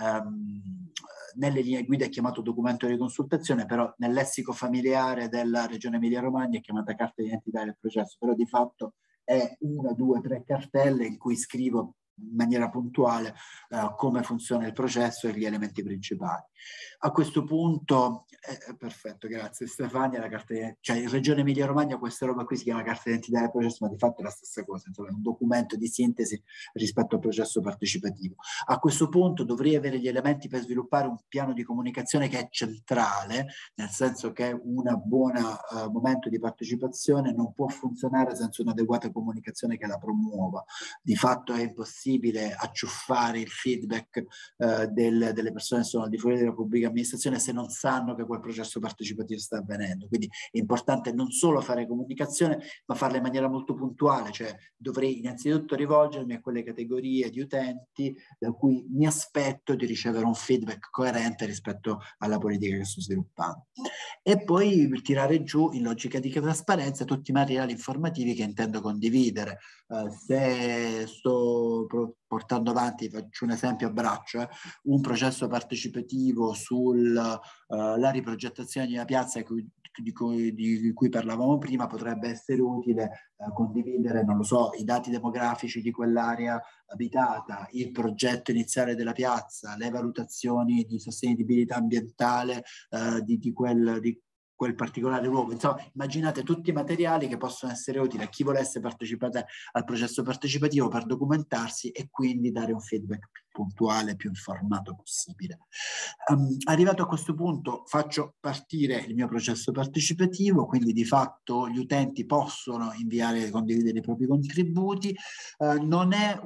Um, nelle linee guida è chiamato documento di consultazione, però nel lessico familiare della Regione Emilia-Romagna è chiamata carta di identità del processo, però di fatto è una, due, tre cartelle in cui scrivo in maniera puntuale uh, come funziona il processo e gli elementi principali. A questo punto, eh, perfetto, grazie Stefania, la carta di, cioè in Regione Emilia-Romagna questa roba qui si chiama carta di identità del processo, ma di fatto è la stessa cosa, insomma è un documento di sintesi rispetto al processo partecipativo. A questo punto dovrei avere gli elementi per sviluppare un piano di comunicazione che è centrale, nel senso che un buon uh, momento di partecipazione non può funzionare senza un'adeguata comunicazione che la promuova. Di fatto è impossibile acciuffare il feedback uh, del, delle persone che sono al di fuori della pubblica amministrazione se non sanno che quel processo partecipativo sta avvenendo. Quindi è importante non solo fare comunicazione, ma farla in maniera molto puntuale, cioè dovrei innanzitutto rivolgermi a quelle categorie di utenti da cui mi aspetto di ricevere un feedback coerente rispetto alla politica che sto sviluppando. E poi tirare giù in logica di trasparenza tutti i materiali informativi che intendo condividere. Uh, se sto portando avanti, faccio un esempio a braccio, eh, un processo partecipativo sulla uh, riprogettazione di una piazza cui, di, cui, di cui parlavamo prima, potrebbe essere utile uh, condividere, non lo so, i dati demografici di quell'area abitata, il progetto iniziale della piazza, le valutazioni di sostenibilità ambientale uh, di, di, quel, di quel particolare luogo. Insomma, immaginate tutti i materiali che possono essere utili a chi volesse partecipare al processo partecipativo per documentarsi e quindi dare un feedback più puntuale, più informato possibile. Um, arrivato a questo punto faccio partire il mio processo partecipativo, quindi di fatto gli utenti possono inviare e condividere i propri contributi. Uh, non è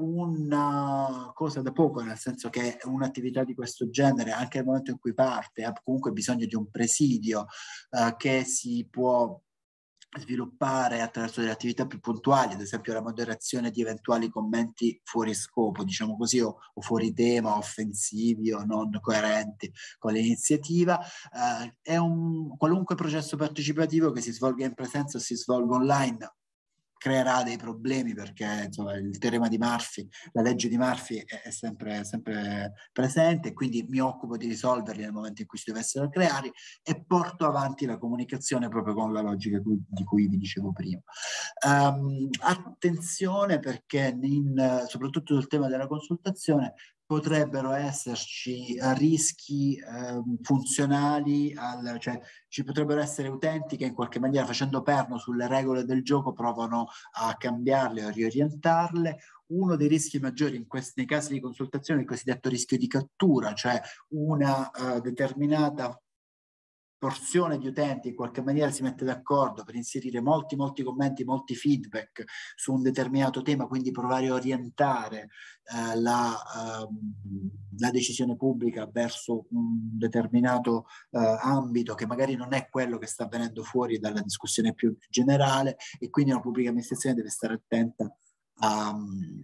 una cosa da poco, nel senso che un'attività di questo genere, anche nel momento in cui parte, ha comunque bisogno di un presidio uh, che si può sviluppare attraverso delle attività più puntuali, ad esempio la moderazione di eventuali commenti fuori scopo, diciamo così, o, o fuori tema, offensivi o non coerenti con l'iniziativa. Eh, è un qualunque processo partecipativo che si svolga in presenza o si svolga online creerà dei problemi, perché insomma, il teorema di Murphy, la legge di Murphy è, è sempre, sempre presente, quindi mi occupo di risolverli nel momento in cui si dovessero creare e porto avanti la comunicazione proprio con la logica cui, di cui vi dicevo prima. Um, attenzione, perché in, soprattutto sul tema della consultazione potrebbero esserci rischi eh, funzionali, al, cioè ci potrebbero essere utenti che in qualche maniera, facendo perno sulle regole del gioco, provano a cambiarle o a riorientarle. Uno dei rischi maggiori in questi, nei casi di consultazione è il cosiddetto rischio di cattura, cioè una uh, determinata porzione di utenti in qualche maniera si mette d'accordo per inserire molti molti commenti, molti feedback su un determinato tema, quindi provare a orientare eh, la, uh, la decisione pubblica verso un determinato uh, ambito che magari non è quello che sta avvenendo fuori dalla discussione più generale, e quindi una pubblica amministrazione deve stare attenta a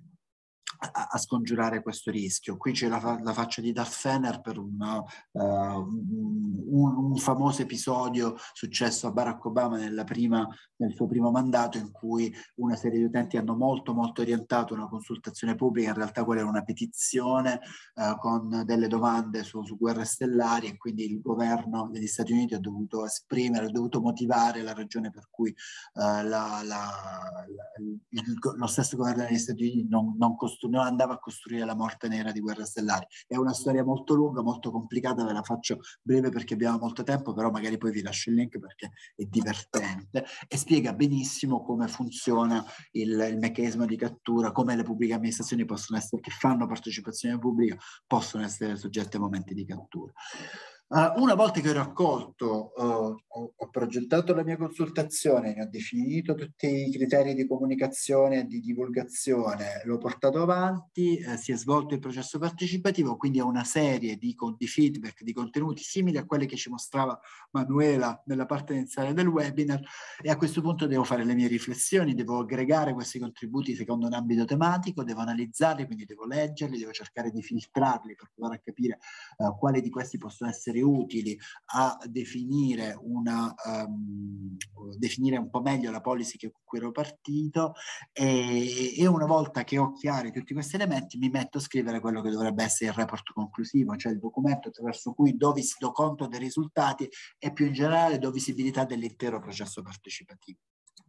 A, a scongiurare questo rischio. Qui c'è la, la faccia di Duff Fener per una, uh, un, un famoso episodio successo a Barack Obama nella prima, nel suo primo mandato, in cui una serie di utenti hanno molto molto orientato una consultazione pubblica, in realtà quella era una petizione uh, con delle domande su, su guerre stellari, e quindi il governo degli Stati Uniti ha dovuto esprimere, ha dovuto motivare la ragione per cui uh, la, la, la, il, lo stesso governo degli Stati Uniti non, non costruisce non andava a costruire la morte nera di Guerre Stellari. È una storia molto lunga, molto complicata, ve la faccio breve perché abbiamo molto tempo, però magari poi vi lascio il link perché è divertente e spiega benissimo come funziona il, il meccanismo di cattura, come le pubbliche amministrazioni possono essere, che fanno partecipazione pubblica, possono essere soggette a momenti di cattura. Uh, una volta che ho raccolto, uh, ho, ho progettato la mia consultazione, ne ho definito tutti i criteri di comunicazione e di divulgazione, l'ho portato avanti, eh, si è svolto il processo partecipativo, quindi ho una serie di, di feedback, di contenuti simili a quelli che ci mostrava Manuela nella parte iniziale del webinar, e a questo punto devo fare le mie riflessioni, devo aggregare questi contributi secondo un ambito tematico, devo analizzarli, quindi devo leggerli, devo cercare di filtrarli per provare a capire uh, quali di questi possono essere essere utili a definire una um, definire un po' meglio la policy che con cui ero partito, e, e una volta che ho chiari tutti questi elementi mi metto a scrivere quello che dovrebbe essere il report conclusivo, cioè il documento attraverso cui do, do conto dei risultati e più in generale do visibilità dell'intero processo partecipativo.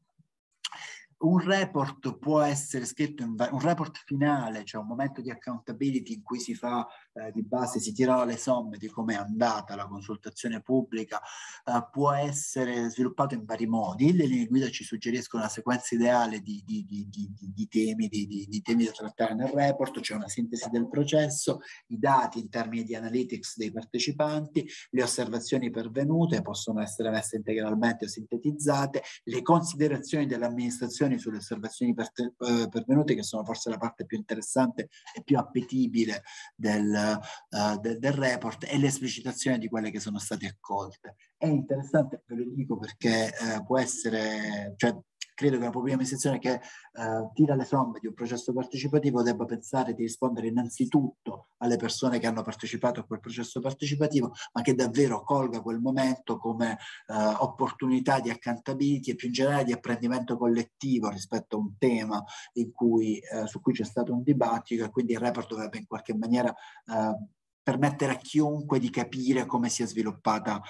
Un report può essere scritto in un report finale, cioè un momento di accountability in cui si fa eh, di base, si tirano le somme di come è andata la consultazione pubblica, eh, può essere sviluppato in vari modi. Le linee guida ci suggeriscono una sequenza ideale di, di, di, di, di, temi, di, di, di temi da trattare nel report, cioè una sintesi del processo, i dati in termini di analytics dei partecipanti, le osservazioni pervenute possono essere messe integralmente o sintetizzate, le considerazioni dell'amministrazione sulle osservazioni pervenute, che sono forse la parte più interessante e più appetibile del, uh, de, del report, e l'esplicitazione di quelle che sono state accolte. È interessante, ve lo dico, perché uh, può essere, cioè, credo che una pubblica amministrazione che uh, tira le somme di un processo partecipativo debba pensare di rispondere innanzitutto alle persone che hanno partecipato a quel processo partecipativo, ma che davvero colga quel momento come uh, opportunità di accountability e più in generale di apprendimento collettivo rispetto a un tema in cui, uh, su cui c'è stato un dibattito, e quindi il report dovrebbe in qualche maniera uh, permettere a chiunque di capire come si è sviluppata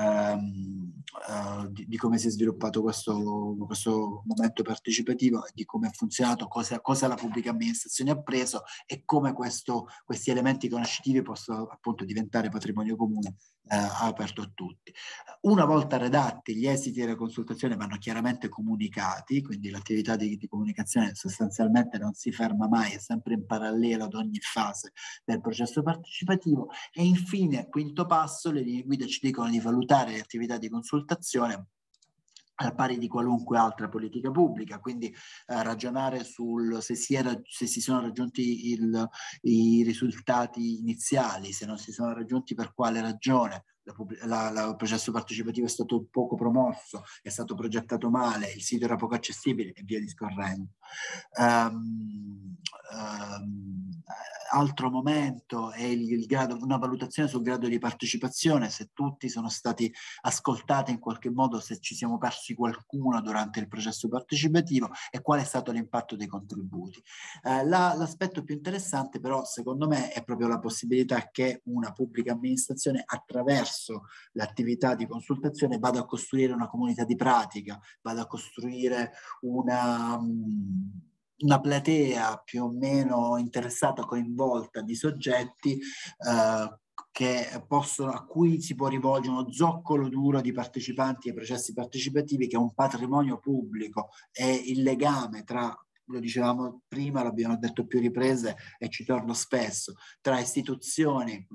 ehm, uh, di, di come si è sviluppato questo, questo momento partecipativo, di come è funzionato, cosa, cosa la pubblica amministrazione ha preso e come questo, questi elementi conoscitivi possono appunto diventare patrimonio comune eh, aperto a tutti. Una volta redatti, gli esiti della consultazione vanno chiaramente comunicati, quindi l'attività di, di comunicazione sostanzialmente non si ferma mai, è sempre in parallelo ad ogni fase del processo partecipativo. E infine, quinto passo, le linee guida ci dicono di valutare le attività di consultazione al pari di qualunque altra politica pubblica, quindi eh, ragionare sul se si, era, se si sono raggiunti il, i risultati iniziali, se non si sono raggiunti per quale ragione. La, la, il processo partecipativo è stato poco promosso, è stato progettato male, il sito era poco accessibile e via discorrendo. Um, um, altro momento è il, il grado, una valutazione sul grado di partecipazione, se tutti sono stati ascoltati in qualche modo, se ci siamo persi qualcuno durante il processo partecipativo e qual è stato l'impatto dei contributi. Eh, la, l'aspetto più interessante però secondo me è proprio la possibilità che una pubblica amministrazione attraverso l'attività di consultazione vada a costruire una comunità di pratica, vada a costruire una, una platea più o meno interessata, coinvolta di soggetti eh, che possono, a cui si può rivolgere uno zoccolo duro di partecipanti ai processi partecipativi, che è un patrimonio pubblico, è il legame tra, lo dicevamo prima, l'abbiamo detto più riprese e ci torno spesso, tra istituzioni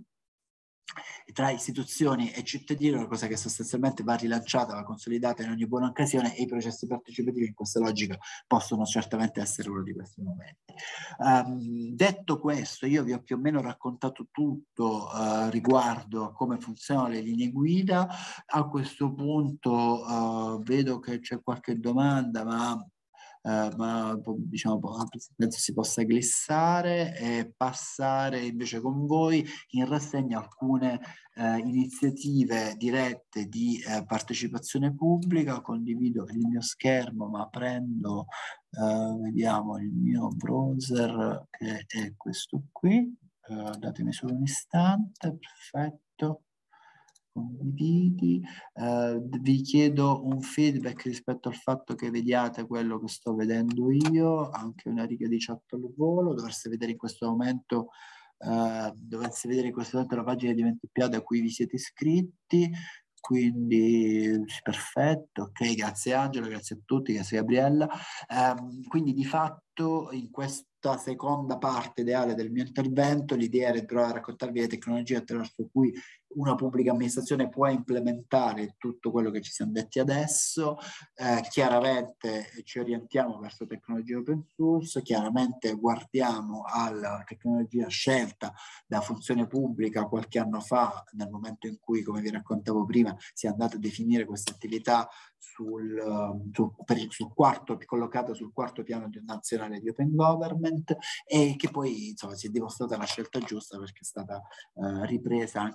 tra istituzioni e cittadini, una cosa che sostanzialmente va rilanciata, va consolidata in ogni buona occasione, e i processi partecipativi in questa logica possono certamente essere uno di questi momenti. Um, detto questo, io vi ho più o meno raccontato tutto uh, riguardo a come funzionano le linee guida. A questo punto uh, vedo che c'è qualche domanda, ma Uh, ma diciamo penso si possa glissare e passare invece con voi in rassegna alcune uh, iniziative dirette di uh, partecipazione pubblica. Condivido il mio schermo, ma prendo uh, vediamo il mio browser, che è questo qui. Uh, datemi solo un istante. Perfetto. Condividi. Uh, vi chiedo un feedback rispetto al fatto che vediate quello che sto vedendo io, anche una riga di chat al volo. Dovreste vedere in questo momento uh, dovreste vedere in questo momento la pagina di Mentipià da cui vi siete iscritti, quindi perfetto, ok, grazie Angelo, grazie a tutti, grazie Gabriella. Um, quindi di fatto in questa seconda parte ideale del mio intervento l'idea era di provare a raccontarvi le tecnologie attraverso cui una pubblica amministrazione può implementare tutto quello che ci siamo detti adesso. Eh, chiaramente ci orientiamo verso tecnologie open source, chiaramente guardiamo alla tecnologia scelta da funzione pubblica qualche anno fa, nel momento in cui, come vi raccontavo prima, si è andato a definire questa attività sul, sul, per il, sul quarto, collocata sul quarto piano nazionale di open government, e che poi insomma si è dimostrata la scelta giusta, perché è stata eh, ripresa anche da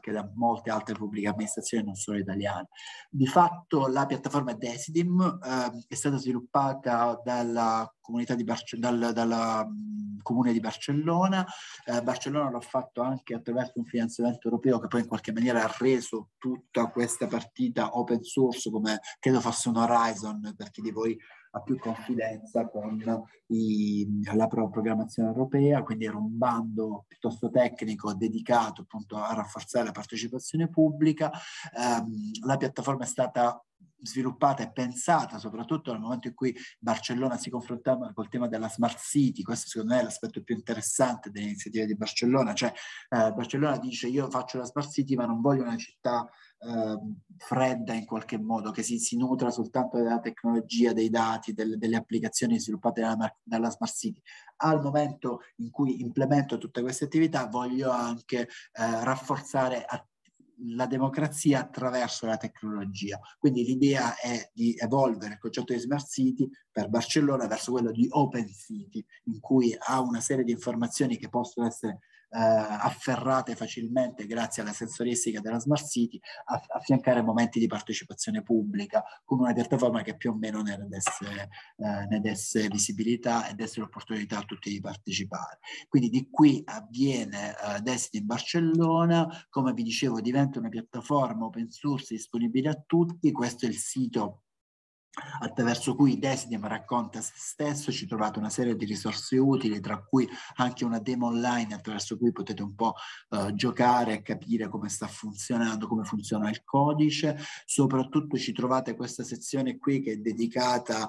molte altre pubbliche amministrazioni, non solo italiane. Di fatto la piattaforma Decidim eh, è stata sviluppata dalla comunità di Barce- dal, dalla mh, comune di Barcellona. Eh, Barcellona l'ha fatto anche attraverso un finanziamento europeo che poi in qualche maniera ha reso tutta questa partita open source, come credo fosse un Horizon per chi di voi ha più confidenza con i, la pro programmazione europea, quindi era un bando piuttosto tecnico dedicato appunto a rafforzare la partecipazione pubblica. Um, la piattaforma è stata sviluppata e pensata soprattutto nel momento in cui Barcellona si confrontava col tema della smart city. Questo secondo me è l'aspetto più interessante delle iniziative di Barcellona, cioè eh, Barcellona dice io faccio la smart city ma non voglio una città eh, fredda in qualche modo, che si, si nutra soltanto della tecnologia, dei dati, del, delle applicazioni sviluppate dalla, dalla smart city. Al momento in cui implemento tutte queste attività voglio anche eh, rafforzare a la democrazia attraverso la tecnologia. Quindi l'idea è di evolvere il concetto di smart city per Barcellona verso quello di open city, in cui ha una serie di informazioni che possono essere eh, afferrate facilmente grazie alla sensoristica della smart city, a, affiancare momenti di partecipazione pubblica con una piattaforma che più o meno ne desse, eh, ne desse visibilità e desse l'opportunità a tutti di partecipare. Quindi di qui avviene eh, Destiny in Barcellona, come vi dicevo diventa una piattaforma open source disponibile a tutti. Questo è il sito attraverso cui Decidim racconta se stesso. Ci trovate una serie di risorse utili, tra cui anche una demo online attraverso cui potete un po' uh, giocare e capire come sta funzionando, come funziona il codice. Soprattutto ci trovate questa sezione qui che è dedicata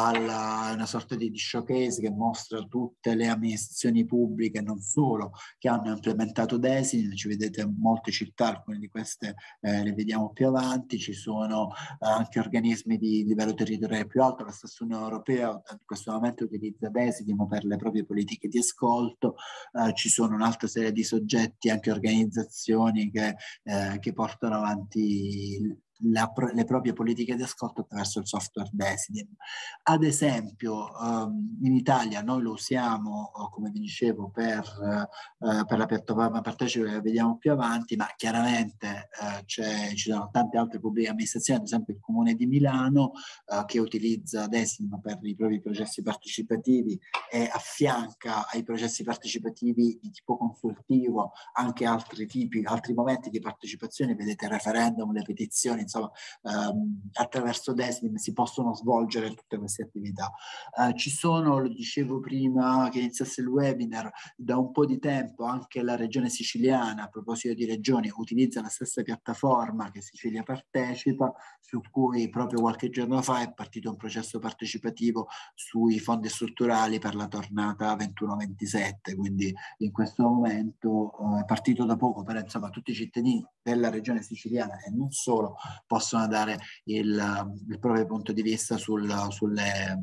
a una sorta di showcase che mostra tutte le amministrazioni pubbliche, non solo, che hanno implementato Decidim. Ci vedete molte città, alcune di queste eh, le vediamo più avanti. Ci sono uh, anche organismi di livello territoriale più alto. La stessa Unione Europea in questo momento utilizza Decidim per le proprie politiche di ascolto. Eh, ci sono un'altra serie di soggetti, anche organizzazioni che, eh, che portano avanti La, le proprie politiche di ascolto attraverso il software Decidim. Ad esempio um, in Italia noi lo usiamo, come vi dicevo, per, uh, per la piattaforma partecipa che vediamo più avanti, ma chiaramente uh, ci sono tante altre pubbliche amministrazioni, ad esempio il Comune di Milano uh, che utilizza Decidim per i propri processi partecipativi e affianca ai processi partecipativi di tipo consultivo anche altri tipi, altri momenti di partecipazione. Vedete il referendum, le petizioni, insomma ehm, attraverso Decidim si possono svolgere tutte queste attività. Eh, ci sono, lo dicevo prima che iniziasse il webinar, da un po' di tempo anche la regione siciliana, a proposito di regioni, utilizza la stessa piattaforma che Sicilia partecipa, su cui proprio qualche giorno fa è partito un processo partecipativo sui fondi strutturali per la tornata ventuno ventisette, quindi in questo momento eh, è partito da poco, però insomma tutti i cittadini della regione siciliana e non solo possono dare il, il proprio punto di vista sul, sulle,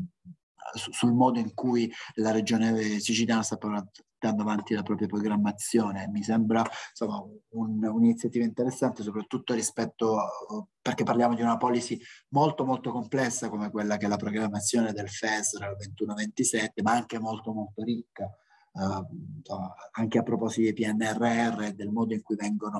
sul modo in cui la regione siciliana sta portando avanti la propria programmazione. Mi sembra insomma un, un'iniziativa interessante, soprattutto rispetto a, perché parliamo di una policy molto molto complessa come quella che è la programmazione del F E S R ventuno ventisette, ma anche molto molto ricca. Uh, anche a proposito dei P N R R e del modo in cui vengono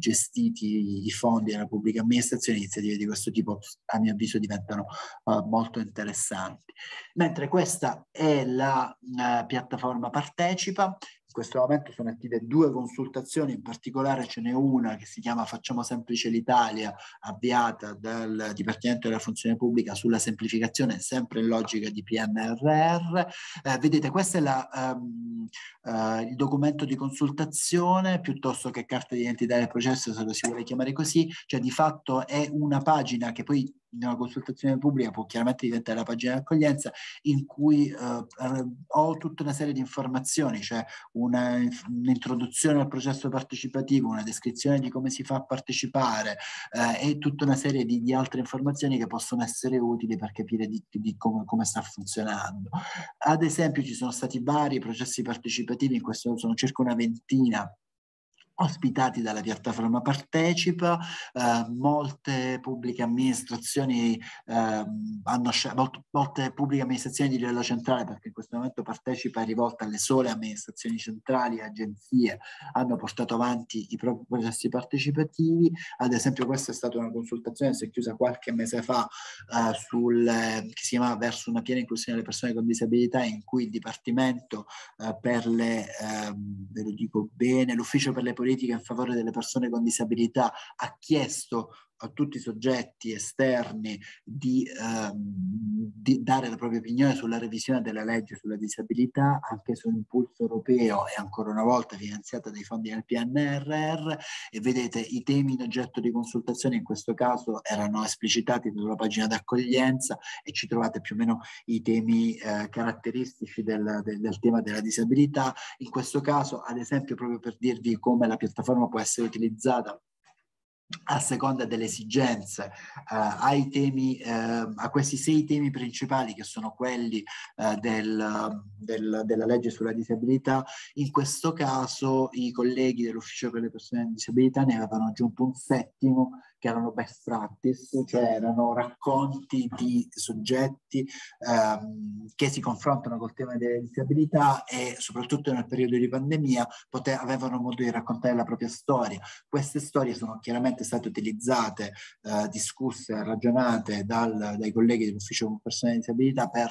gestiti i fondi della pubblica amministrazione, iniziative di questo tipo a mio avviso diventano uh, molto interessanti. Mentre questa è la uh, piattaforma Partecipa. In questo momento sono attive due consultazioni, in particolare ce n'è una che si chiama Facciamo Semplice l'Italia, avviata dal Dipartimento della Funzione Pubblica sulla semplificazione, sempre in logica di P N R R. Eh, vedete, questo è la, um, uh, il documento di consultazione, piuttosto che carta di identità del processo, se lo si vuole chiamare così, cioè di fatto è una pagina che poi in una consultazione pubblica può chiaramente diventare la pagina di accoglienza, in cui uh, ho tutta una serie di informazioni, cioè una, un'introduzione al processo partecipativo, una descrizione di come si fa a partecipare eh, e tutta una serie di, di altre informazioni che possono essere utili per capire di, di come, come sta funzionando. Ad esempio ci sono stati vari processi partecipativi, in questo sono circa una ventina ospitati dalla piattaforma Partecipa. Eh, molte pubbliche amministrazioni eh, hanno scelto, molte pubbliche amministrazioni di livello centrale, perché in questo momento Partecipa è rivolta alle sole amministrazioni centrali e agenzie, hanno portato avanti i propri processi partecipativi. Ad esempio questa è stata una consultazione, si è chiusa qualche mese fa, eh, sul, eh, che si chiama Verso una piena inclusione delle persone con disabilità, in cui il Dipartimento eh, per le, ehm, ve lo dico bene, l'Ufficio per le politiche in favore delle persone con disabilità ha chiesto a tutti i soggetti esterni di, ehm, di dare la propria opinione sulla revisione della legge sulla disabilità, anche su un impulso europeo e ancora una volta finanziata dai fondi del P N R R. E vedete, i temi in oggetto di consultazione in questo caso erano esplicitati sulla pagina d'accoglienza, e ci trovate più o meno i temi eh, caratteristici del, del, del tema della disabilità. In questo caso, ad esempio, proprio per dirvi come la piattaforma può essere utilizzata a seconda delle esigenze, eh, ai temi, eh, a questi sei temi principali, che sono quelli eh, del, del, della legge sulla disabilità. In questo caso i colleghi dell'Ufficio per le persone con disabilità ne avevano aggiunto un settimo, che erano best practice, cioè erano racconti di soggetti ehm, che si confrontano col tema delle disabilità e soprattutto nel periodo di pandemia avevano modo di raccontare la propria storia. Queste storie sono chiaramente state utilizzate, eh, discusse, ragionate dal, dai colleghi dell'Ufficio per persone con disabilità per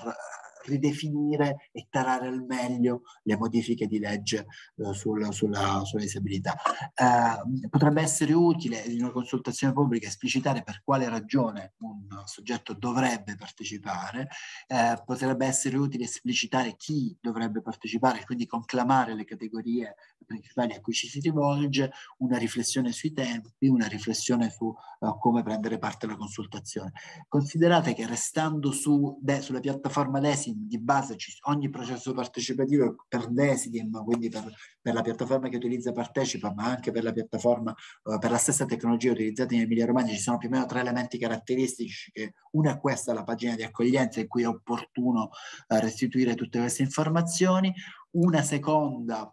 ridefinire e tarare al meglio le modifiche di legge eh, sul, sulla, sulla disabilità. Eh, potrebbe essere utile in una consultazione pubblica esplicitare per quale ragione un soggetto dovrebbe partecipare, eh, potrebbe essere utile esplicitare chi dovrebbe partecipare, quindi conclamare le categorie principali a cui ci si rivolge, una riflessione sui tempi, una riflessione su uh, come prendere parte alla consultazione. Considerate che restando su, de, sulla piattaforma Desidim, di base ci, ogni processo partecipativo per Desidim, quindi per, per la piattaforma che utilizza Partecipa, ma anche per la piattaforma, uh, per la stessa tecnologia utilizzata in Emilia Romagna, ci sono più o meno tre elementi caratteristici, che una è questa, la pagina di accoglienza, in cui è opportuno uh, restituire tutte queste informazioni. Una seconda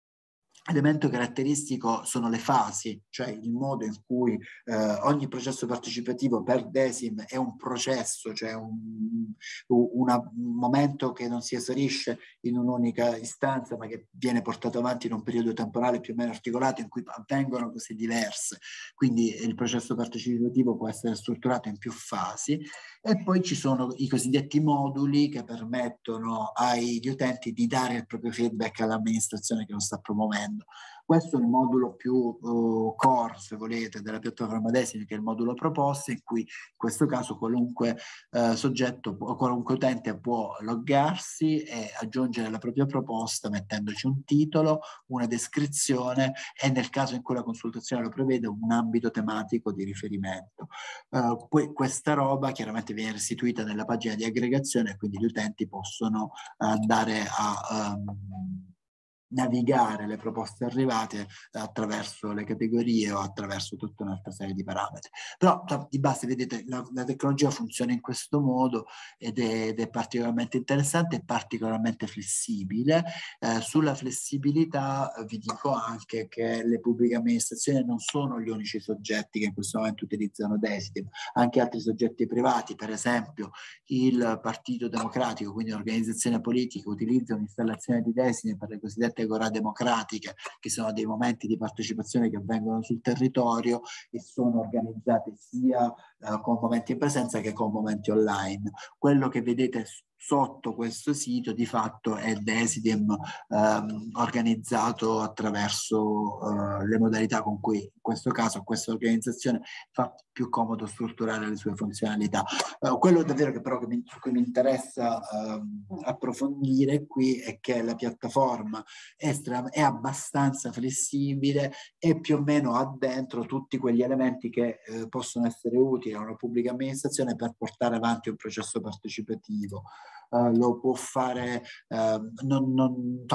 elemento caratteristico sono le fasi, cioè il modo in cui eh, ogni processo partecipativo per Desim è un processo, cioè un, una, un momento che non si esaurisce in un'unica istanza, ma che viene portato avanti in un periodo temporale più o meno articolato, in cui avvengono cose diverse. Quindi il processo partecipativo può essere strutturato in più fasi. E poi ci sono i cosiddetti moduli, che permettono agli utenti di dare il proprio feedback all'amministrazione che lo sta promuovendo. Questo è il modulo più uh, core, se volete, della piattaforma Desim, che è il modulo proposte, in cui in questo caso qualunque uh, soggetto o qualunque utente può loggarsi e aggiungere la propria proposta mettendoci un titolo, una descrizione e, nel caso in cui la consultazione lo prevede, un ambito tematico di riferimento. Uh, poi questa roba chiaramente viene restituita nella pagina di aggregazione, quindi gli utenti possono andare a um, navigare le proposte arrivate attraverso le categorie o attraverso tutta un'altra serie di parametri. Però di base, vedete, la, la tecnologia funziona in questo modo ed è, ed è particolarmente interessante e particolarmente flessibile. Eh, sulla flessibilità eh, vi dico anche che le pubbliche amministrazioni non sono gli unici soggetti che in questo momento utilizzano Desidim, anche altri soggetti privati, per esempio il Partito Democratico, quindi un'organizzazione politica, utilizza un'installazione di Desidim per le cosiddette agorà democratiche, che sono dei momenti di partecipazione che avvengono sul territorio e sono organizzate sia eh, con momenti in presenza che con momenti online. Quello che vedete sotto questo sito di fatto è Desidim ehm, organizzato attraverso eh, le modalità con cui in questo caso questa organizzazione fa più comodo strutturare le sue funzionalità. Uh, quello davvero che però che mi, su cui mi interessa uh, approfondire qui è che la piattaforma è, è abbastanza flessibile e più o meno ha dentro tutti quegli elementi che eh, possono essere utili a una pubblica amministrazione per portare avanti un processo partecipativo. Uh, lo può fare uh, non, non, no,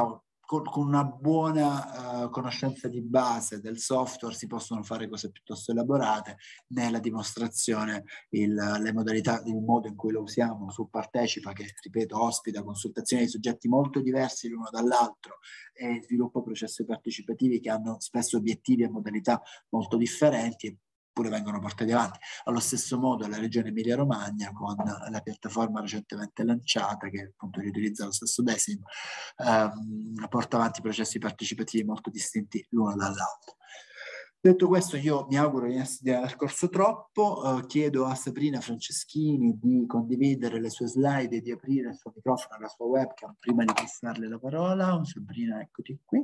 con, con una buona uh, conoscenza di base del software si possono fare cose piuttosto elaborate. Nella dimostrazione il, le modalità, il modo in cui lo usiamo su Partecipa, che ripeto ospita consultazioni di soggetti molto diversi l'uno dall'altro e sviluppa processi partecipativi che hanno spesso obiettivi e modalità molto differenti, eppure vengono portati avanti. Allo stesso modo la Regione Emilia-Romagna, con la piattaforma recentemente lanciata, che appunto riutilizza lo stesso D E S I M, ehm, porta avanti processi partecipativi molto distinti l'uno dall'altro. Detto questo, io mi auguro di essere aver corso troppo, eh, chiedo a Sabrina Franceschini di condividere le sue slide e di aprire il suo microfono e la sua webcam prima di passarle la parola. Sabrina, eccoti qui.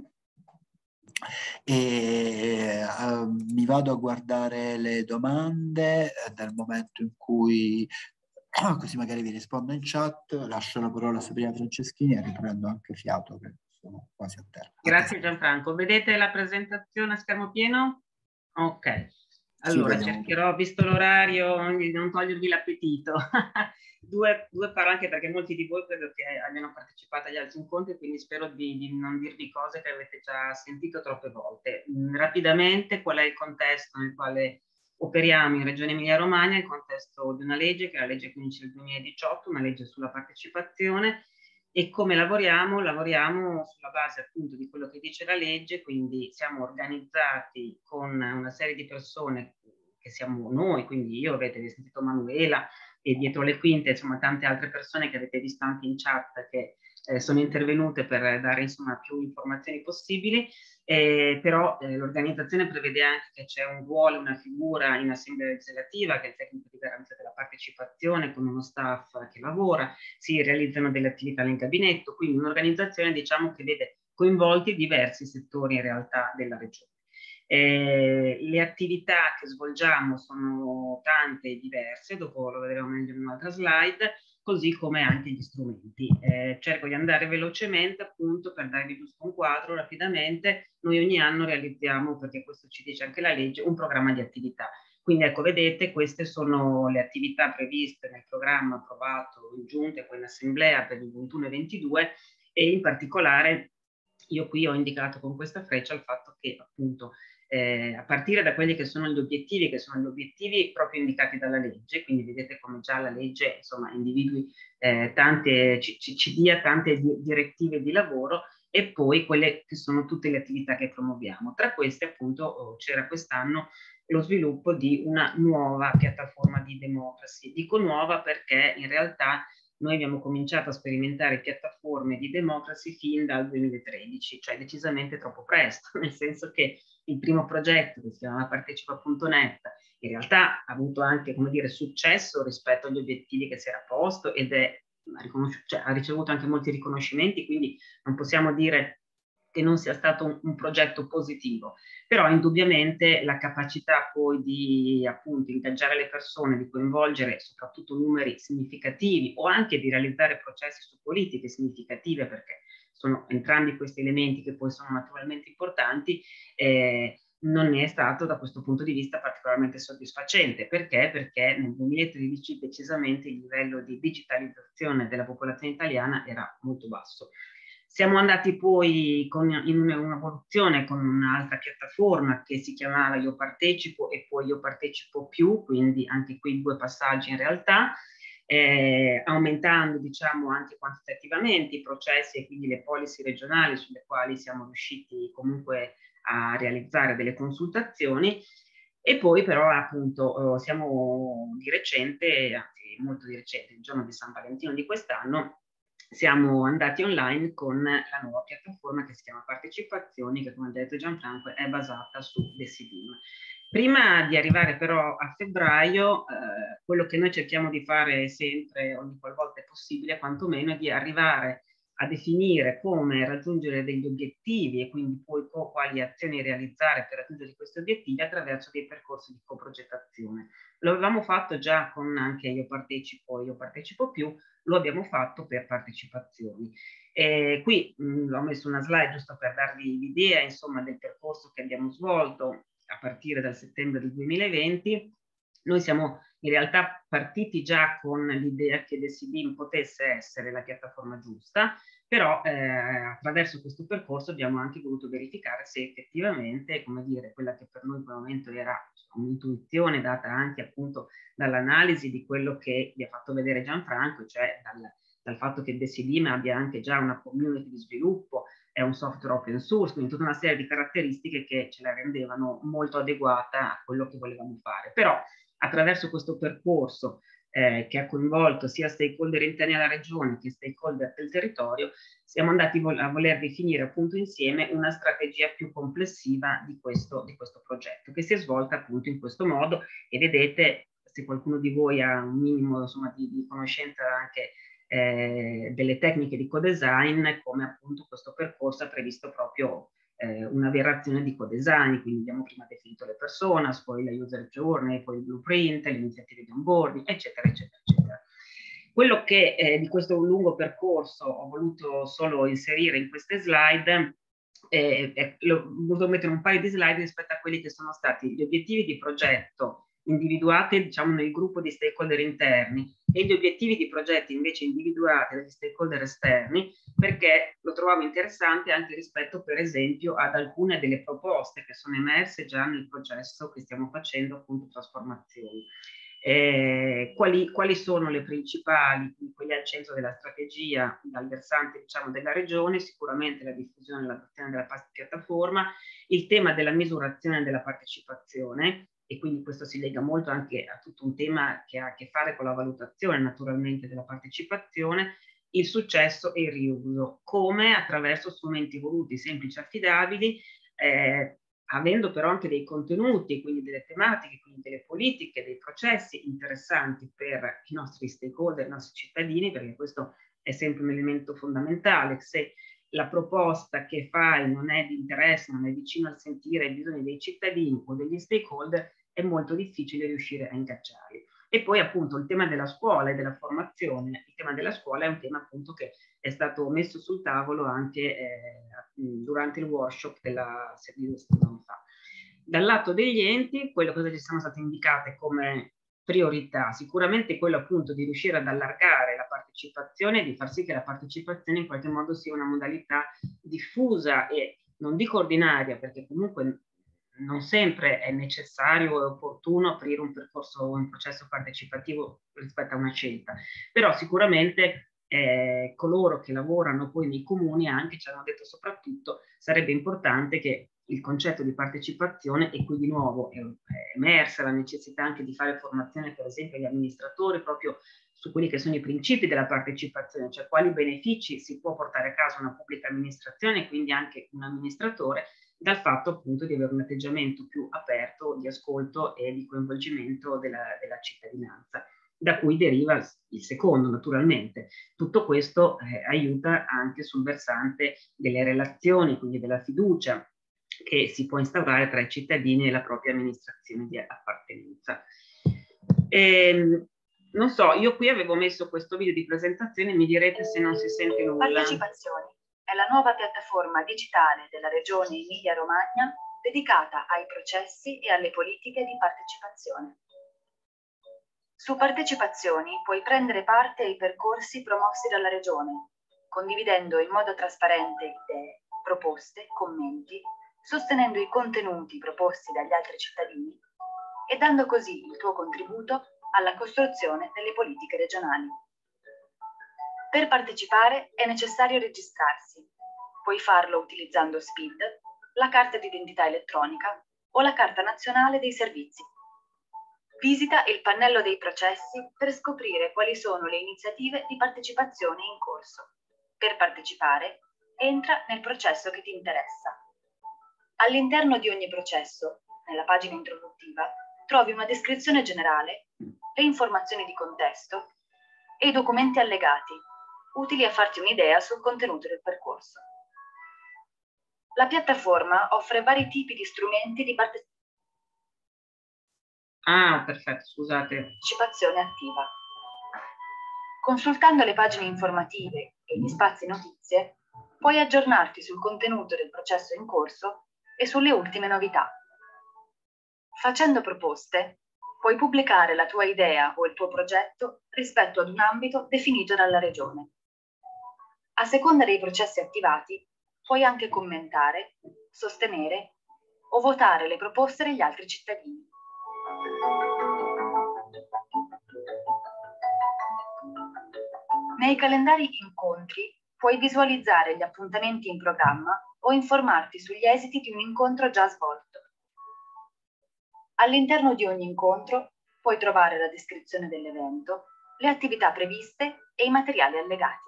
E uh, mi vado a guardare le domande nel momento in cui così magari vi rispondo in chat. Lascio la parola a Sabrina Franceschini e riprendo anche fiato, che sono quasi a terra. Grazie Gianfranco. Vedete la presentazione a schermo pieno? Ok. Allora, sì, cercherò, visto l'orario, di non togliervi l'appetito. due, due parole, anche perché molti di voi credo che abbiano partecipato agli altri incontri, quindi spero di, di non dirvi cose che avete già sentito troppe volte. Rapidamente, qual è il contesto nel quale operiamo in Regione Emilia-Romagna? Il contesto di una legge, che è la legge quindici del duemiladiciotto, una legge sulla partecipazione. E come lavoriamo? Lavoriamo sulla base appunto di quello che dice la legge, quindi siamo organizzati con una serie di persone che siamo noi, quindi io, avete sentito Manuela, e dietro le quinte insomma tante altre persone che avete visto anche in chat che eh, sono intervenute per dare insomma più informazioni possibili, eh, però eh, l'organizzazione prevede anche che c'è un ruolo, una figura in assemblea legislativa che è il tecnico di garanzia della partecipazione con uno staff che lavora, si realizzano delle attività nel gabinetto, quindi un'organizzazione diciamo che vede coinvolti diversi settori in realtà della regione. Eh, le attività che svolgiamo sono tante e diverse, dopo lo vedremo meglio in un'altra slide, così come anche gli strumenti. Eh, cerco di andare velocemente appunto per darvi giusto un quadro rapidamente. Noi ogni anno realizziamo, perché questo ci dice anche la legge, un programma di attività. Quindi ecco, vedete, queste sono le attività previste nel programma approvato in giunta e poi in assemblea per il ventuno e ventidue, e in particolare io qui ho indicato con questa freccia il fatto che appunto Eh, a partire da quelli che sono gli obiettivi, che sono gli obiettivi proprio indicati dalla legge, quindi vedete come già la legge insomma individui eh, tante, ci, ci dia tante di, direttive di lavoro, e poi quelle che sono tutte le attività che promuoviamo. Tra queste appunto oh, c'era quest'anno lo sviluppo di una nuova piattaforma di democracy. Dico nuova perché in realtà noi abbiamo cominciato a sperimentare piattaforme di democracy fin dal duemilatredici, cioè decisamente troppo presto, nel senso che il primo progetto, che si chiama Partecipa punto net, in realtà ha avuto anche, come dire, successo rispetto agli obiettivi che si era posto, ed è, cioè, ha ricevuto anche molti riconoscimenti, quindi non possiamo dire che non sia stato un, un progetto positivo, però indubbiamente la capacità poi di appunto ingaggiare le persone, di coinvolgere soprattutto numeri significativi o anche di realizzare processi su politiche significative, perché sono entrambi questi elementi che poi sono naturalmente importanti, eh, non è stato da questo punto di vista particolarmente soddisfacente. Perché? Perché nel duemilatredici decisamente il livello di digitalizzazione della popolazione italiana era molto basso. Siamo andati poi con, in un'evoluzione con un'altra piattaforma che si chiamava Io Partecipo e poi Io Partecipo Più, quindi anche qui due passaggi in realtà, eh, aumentando diciamo anche quantitativamente i processi e quindi le policy regionali sulle quali siamo riusciti comunque a realizzare delle consultazioni. E poi però appunto siamo di recente, anzi molto di recente, il giorno di San Valentino di quest'anno, siamo andati online con la nuova piattaforma che si chiama Partecipazioni, che come ha detto Gianfranco è basata su D E S I D I M. Prima di arrivare però a febbraio, eh, quello che noi cerchiamo di fare sempre, ogni qualvolta è possibile, quantomeno, è di arrivare a definire come raggiungere degli obiettivi e quindi poi quali azioni realizzare per raggiungere questi obiettivi attraverso dei percorsi di coprogettazione. Lo avevamo fatto già con anche Io Partecipo e Io Partecipo Più, lo abbiamo fatto per partecipazioni. E qui mh, ho messo una slide giusto per darvi l'idea insomma del percorso che abbiamo svolto a partire dal settembre del duemilaventi. Noi siamo in realtà partiti già con l'idea che D E S I D I M potesse essere la piattaforma giusta, Però eh, attraverso questo percorso abbiamo anche voluto verificare se effettivamente, come dire, quella che per noi in quel momento era un'intuizione data anche appunto dall'analisi di quello che vi ha fatto vedere Gianfranco, cioè dal, dal fatto che Decidim abbia anche già una community di sviluppo, è un software open source, quindi tutta una serie di caratteristiche che ce la rendevano molto adeguata a quello che volevamo fare. Però attraverso questo percorso eh, che ha coinvolto sia stakeholder interni alla regione che stakeholder del territorio, siamo andati a voler definire appunto insieme una strategia più complessiva di questo, di questo progetto, che si è svolta appunto in questo modo, e vedete, se qualcuno di voi ha un minimo insomma, di, di conoscenza anche eh, delle tecniche di co-design, come appunto questo percorso ha previsto proprio eh, una vera azione di co-design, quindi abbiamo prima definito le personas, poi la user journey, poi il blueprint, le iniziative di onboarding, eccetera, eccetera, eccetera. Quello che eh, di questo lungo percorso ho voluto solo inserire in queste slide, eh, eh, lo, ho voluto mettere un paio di slide rispetto a quelli che sono stati gli obiettivi di progetto individuati diciamo nel gruppo di stakeholder interni e gli obiettivi di progetti invece individuati dagli stakeholder esterni, perché lo trovavo interessante anche rispetto per esempio ad alcune delle proposte che sono emerse già nel processo che stiamo facendo appunto trasformazioni. Eh, quali, quali sono le principali, quelli al centro della strategia dal versante diciamo, della regione? Sicuramente la diffusione e l'adozione della piattaforma, il tema della misurazione della partecipazione, e quindi questo si lega molto anche a tutto un tema che ha a che fare con la valutazione naturalmente della partecipazione, il successo e il riuso, come attraverso strumenti voluti, semplici, affidabili, eh, avendo però anche dei contenuti, quindi delle tematiche, quindi delle politiche, dei processi interessanti per i nostri stakeholder, i nostri cittadini, perché questo è sempre un elemento fondamentale. Se la proposta che fai non è di interesse, non è vicino al sentire ai bisogni dei cittadini o degli stakeholder, è molto difficile riuscire a ingaggiarli. E poi appunto il tema della scuola e della formazione, il tema della scuola è un tema appunto che è stato messo sul tavolo anche eh, durante il workshop della settimana fa. Dal lato degli enti, quello che ci sono state indicate come priorità, sicuramente quello appunto di riuscire ad allargare la partecipazione e di far sì che la partecipazione in qualche modo sia una modalità diffusa e non dico ordinaria, perché comunque non sempre è necessario e opportuno aprire un percorso, un processo partecipativo rispetto a una scelta, però sicuramente eh, coloro che lavorano poi nei comuni anche ci hanno detto soprattutto sarebbe importante che il concetto di partecipazione, e qui di nuovo è, è emersa la necessità anche di fare formazione per esempio agli amministratori proprio su quelli che sono i principi della partecipazione, cioè quali benefici si può portare a casa una pubblica amministrazione e quindi anche un amministratore dal fatto appunto di avere un atteggiamento più aperto di ascolto e di coinvolgimento della, della cittadinanza, da cui deriva il secondo naturalmente. Tutto questo eh, aiuta anche sul versante delle relazioni, quindi della fiducia che si può instaurare tra i cittadini e la propria amministrazione di appartenenza. E, non so, io qui avevo messo questo video di presentazione, mi direte se non si sente nulla. Partecipazioni è la nuova piattaforma digitale della Regione Emilia-Romagna dedicata ai processi e alle politiche di partecipazione. Su Partecipazioni puoi prendere parte ai percorsi promossi dalla Regione, condividendo in modo trasparente idee, proposte, commenti, sostenendo i contenuti proposti dagli altri cittadini e dando così il tuo contributo alla costruzione delle politiche regionali. Per partecipare è necessario registrarsi. Puoi farlo utilizzando S P I D, la carta d'identità elettronica o la carta nazionale dei servizi. Visita il pannello dei processi per scoprire quali sono le iniziative di partecipazione in corso. Per partecipare, entra nel processo che ti interessa. All'interno di ogni processo, nella pagina introduttiva, trovi una descrizione generale, le informazioni di contesto e i documenti allegati, utili a farti un'idea sul contenuto del percorso. La piattaforma offre vari tipi di strumenti di partecipazione Ah, perfetto, scusate. Partecipazione attiva. Consultando le pagine informative e gli spazi notizie, puoi aggiornarti sul contenuto del processo in corso e sulle ultime novità. Facendo proposte, puoi pubblicare la tua idea o il tuo progetto rispetto ad un ambito definito dalla Regione. A seconda dei processi attivati, puoi anche commentare, sostenere o votare le proposte degli altri cittadini. Nei calendari incontri puoi visualizzare gli appuntamenti in programma o informarti sugli esiti di un incontro già svolto. All'interno di ogni incontro puoi trovare la descrizione dell'evento, le attività previste e i materiali allegati.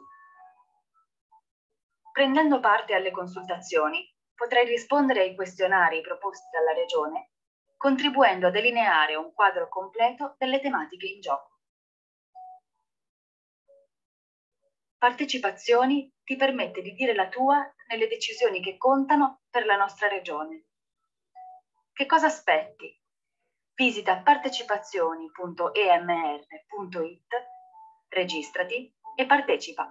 Prendendo parte alle consultazioni, potrai rispondere ai questionari proposti dalla Regione, contribuendo a delineare un quadro completo delle tematiche in gioco. Partecipazioni ti permette di dire la tua nelle decisioni che contano per la nostra Regione. Che cosa aspetti? Visita partecipazioni punto e m r punto i t, registrati e partecipa.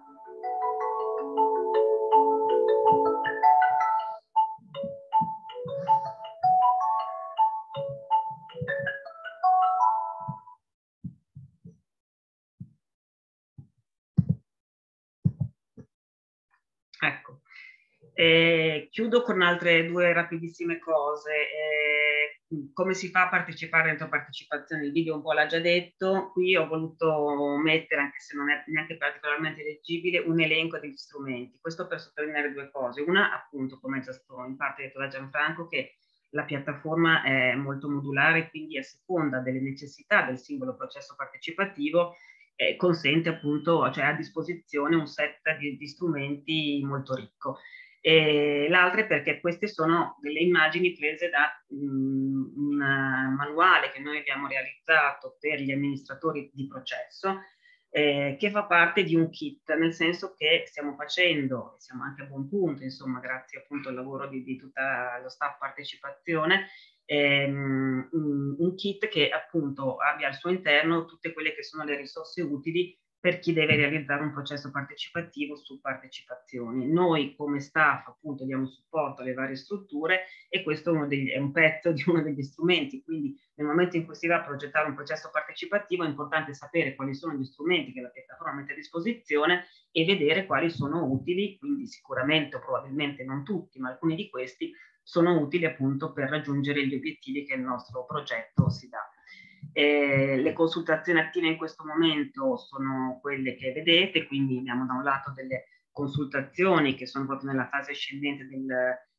Ecco, eh, chiudo con altre due rapidissime cose. Eh, come si fa a partecipare dentro partecipazione? Il video un po' l'ha già detto, qui ho voluto mettere, anche se non è neanche particolarmente leggibile, un elenco degli strumenti. Questo per sottolineare due cose. Una, appunto, come già sto in parte detto da Gianfranco, che la piattaforma è molto modulare, quindi a seconda delle necessità del singolo processo partecipativo Eh, consente appunto, cioè a disposizione un set di, di strumenti molto ricco. E l'altra è perché queste sono delle immagini prese da um, un manuale che noi abbiamo realizzato per gli amministratori di processo, eh, che fa parte di un kit, nel senso che stiamo facendo, e siamo anche a buon punto, insomma, grazie appunto al lavoro di, di tutto lo staff partecipazione, ehm, un, un kit che appunto abbia al suo interno tutte quelle che sono le risorse utili per chi deve realizzare un processo partecipativo su partecipazioni. Noi come staff appunto diamo supporto alle varie strutture e questo è, uno degli, è un pezzo di uno degli strumenti, quindi nel momento in cui si va a progettare un processo partecipativo è importante sapere quali sono gli strumenti che la piattaforma mette a disposizione e vedere quali sono utili, quindi sicuramente o probabilmente non tutti, ma alcuni di questi sono utili appunto per raggiungere gli obiettivi che il nostro progetto si dà. Eh, le consultazioni attive in questo momento sono quelle che vedete, quindi abbiamo da un lato delle consultazioni che sono proprio nella fase ascendente del,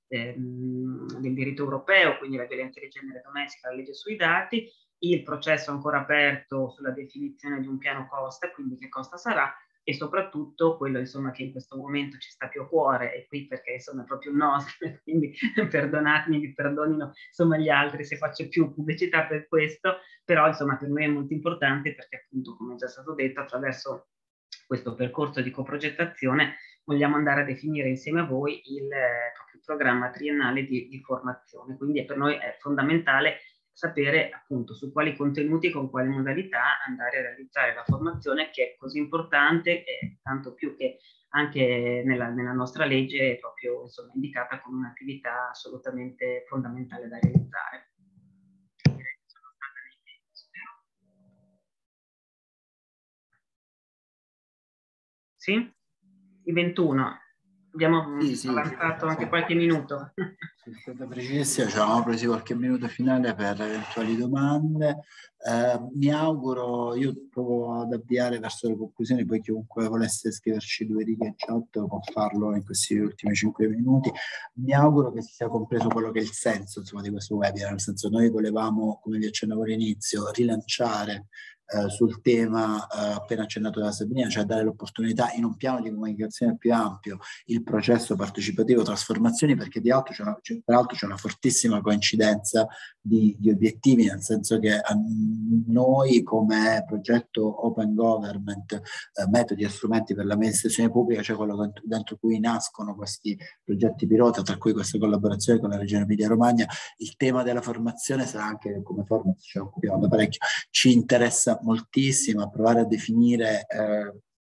ehm, del diritto europeo, quindi la violenza di genere domestica, la legge sui dati, il processo ancora aperto sulla definizione di un piano costa, quindi che costa sarà, e soprattutto quello insomma che in questo momento ci sta più a cuore, e qui perché insomma è proprio il nostro, quindi perdonatemi, vi perdonino insomma gli altri se faccio più pubblicità per questo, però insomma per noi è molto importante perché appunto come è già stato detto attraverso questo percorso di coprogettazione vogliamo andare a definire insieme a voi il, eh, il programma triennale di, di formazione, quindi per noi è fondamentale sapere appunto su quali contenuti e con quali modalità andare a realizzare la formazione, che è così importante, e tanto più che anche nella, nella nostra legge è proprio insomma, indicata come un'attività assolutamente fondamentale da realizzare. Sì? I ventuno. Abbiamo sì, sì, avanzato sì, anche sì. qualche minuto. È stata precisissima, ci avevamo presi qualche minuto finale per eventuali domande. Eh, mi auguro, io provo ad avviare verso le conclusioni, poi chiunque volesse scriverci due righe in chat può farlo in questi ultimi cinque minuti. Mi auguro che si sia compreso quello che è il senso insomma, di questo webinar, nel senso noi volevamo, come vi accennavo all'inizio, rilanciare Eh, sul tema eh, appena accennato da Sabrina, cioè dare l'opportunità in un piano di comunicazione più ampio il processo partecipativo trasformazioni, perché di altro c'è una, cioè, peraltro c'è una fortissima coincidenza di, di obiettivi, nel senso che a noi come progetto Open Government, eh, metodi e strumenti per l'amministrazione pubblica, cioè quello dentro, dentro cui nascono questi progetti pilota, tra cui questa collaborazione con la Regione Emilia-Romagna, il tema della formazione sarà anche come forma, ci occupiamo da parecchio, ci interessa moltissimo a provare a definire eh,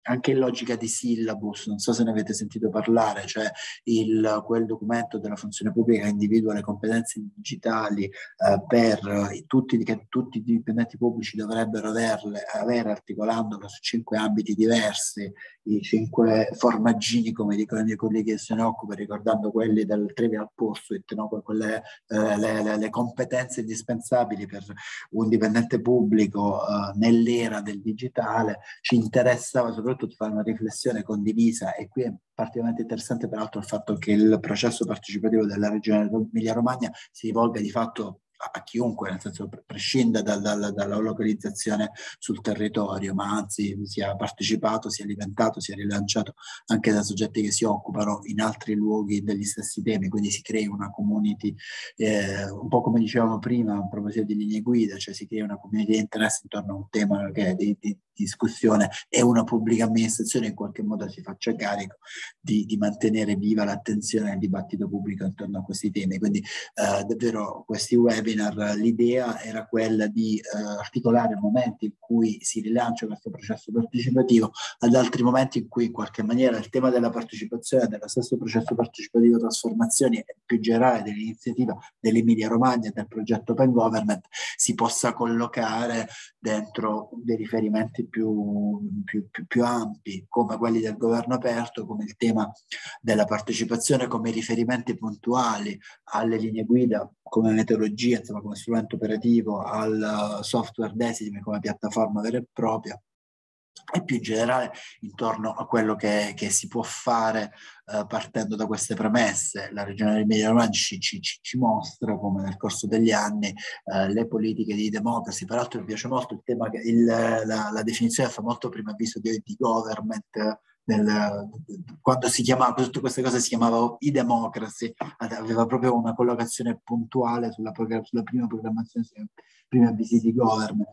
anche in logica di syllabus, non so se ne avete sentito parlare, cioè il, quel documento della funzione pubblica che individua le competenze digitali eh, per eh, tutti, che tutti i dipendenti pubblici dovrebbero averle, avere, articolandolo su cinque ambiti diversi, i cinque formaggini, come dicono i miei colleghi che se ne occupano, ricordando quelli del Trivial Pursuit, no? Quelle, eh, le, le, le competenze indispensabili per un dipendente pubblico eh, nell'era del digitale. Ci interessava soprattutto fare una riflessione condivisa, e qui è particolarmente interessante peraltro il fatto che il processo partecipativo della regione Emilia-Romagna si rivolga di fatto a chiunque, nel senso prescinda dal, dal, dalla localizzazione sul territorio, ma anzi sia partecipato, sia alimentato, sia rilanciato anche da soggetti che si occupano in altri luoghi degli stessi temi, quindi si crea una community, eh, un po' come dicevamo prima a proposito di linee guida, cioè si crea una community di interesse intorno a un tema che è di, di discussione, e una pubblica amministrazione in qualche modo si faccia carico di, di mantenere viva l'attenzione del dibattito pubblico intorno a questi temi. Quindi eh, davvero questi webinar, l'idea era quella di eh, articolare momenti in cui si rilancia questo processo partecipativo ad altri momenti in cui in qualche maniera il tema della partecipazione, dello stesso processo partecipativo trasformazioni e più generale dell'iniziativa dell'Emilia Romagna e del progetto Open Government si possa collocare dentro dei riferimenti più, più, più, più ampi, come quelli del governo aperto, come il tema della partecipazione, come riferimenti puntuali alle linee guida, come metodologia, insomma come strumento operativo, al software Decidim come piattaforma vera e propria, e più in generale intorno a quello che, che si può fare eh, partendo da queste premesse. La regione Emilia Romagna ci, ci, ci mostra come nel corso degli anni eh, le politiche di democracy, peraltro mi piace molto il tema, che il, la, la definizione fa molto prima avviso di, di government, nel, quando si chiamava, tutte queste cose si chiamavano e-democracy, aveva proprio una collocazione puntuale sulla, sulla prima programmazione, sui primi avvisi di government,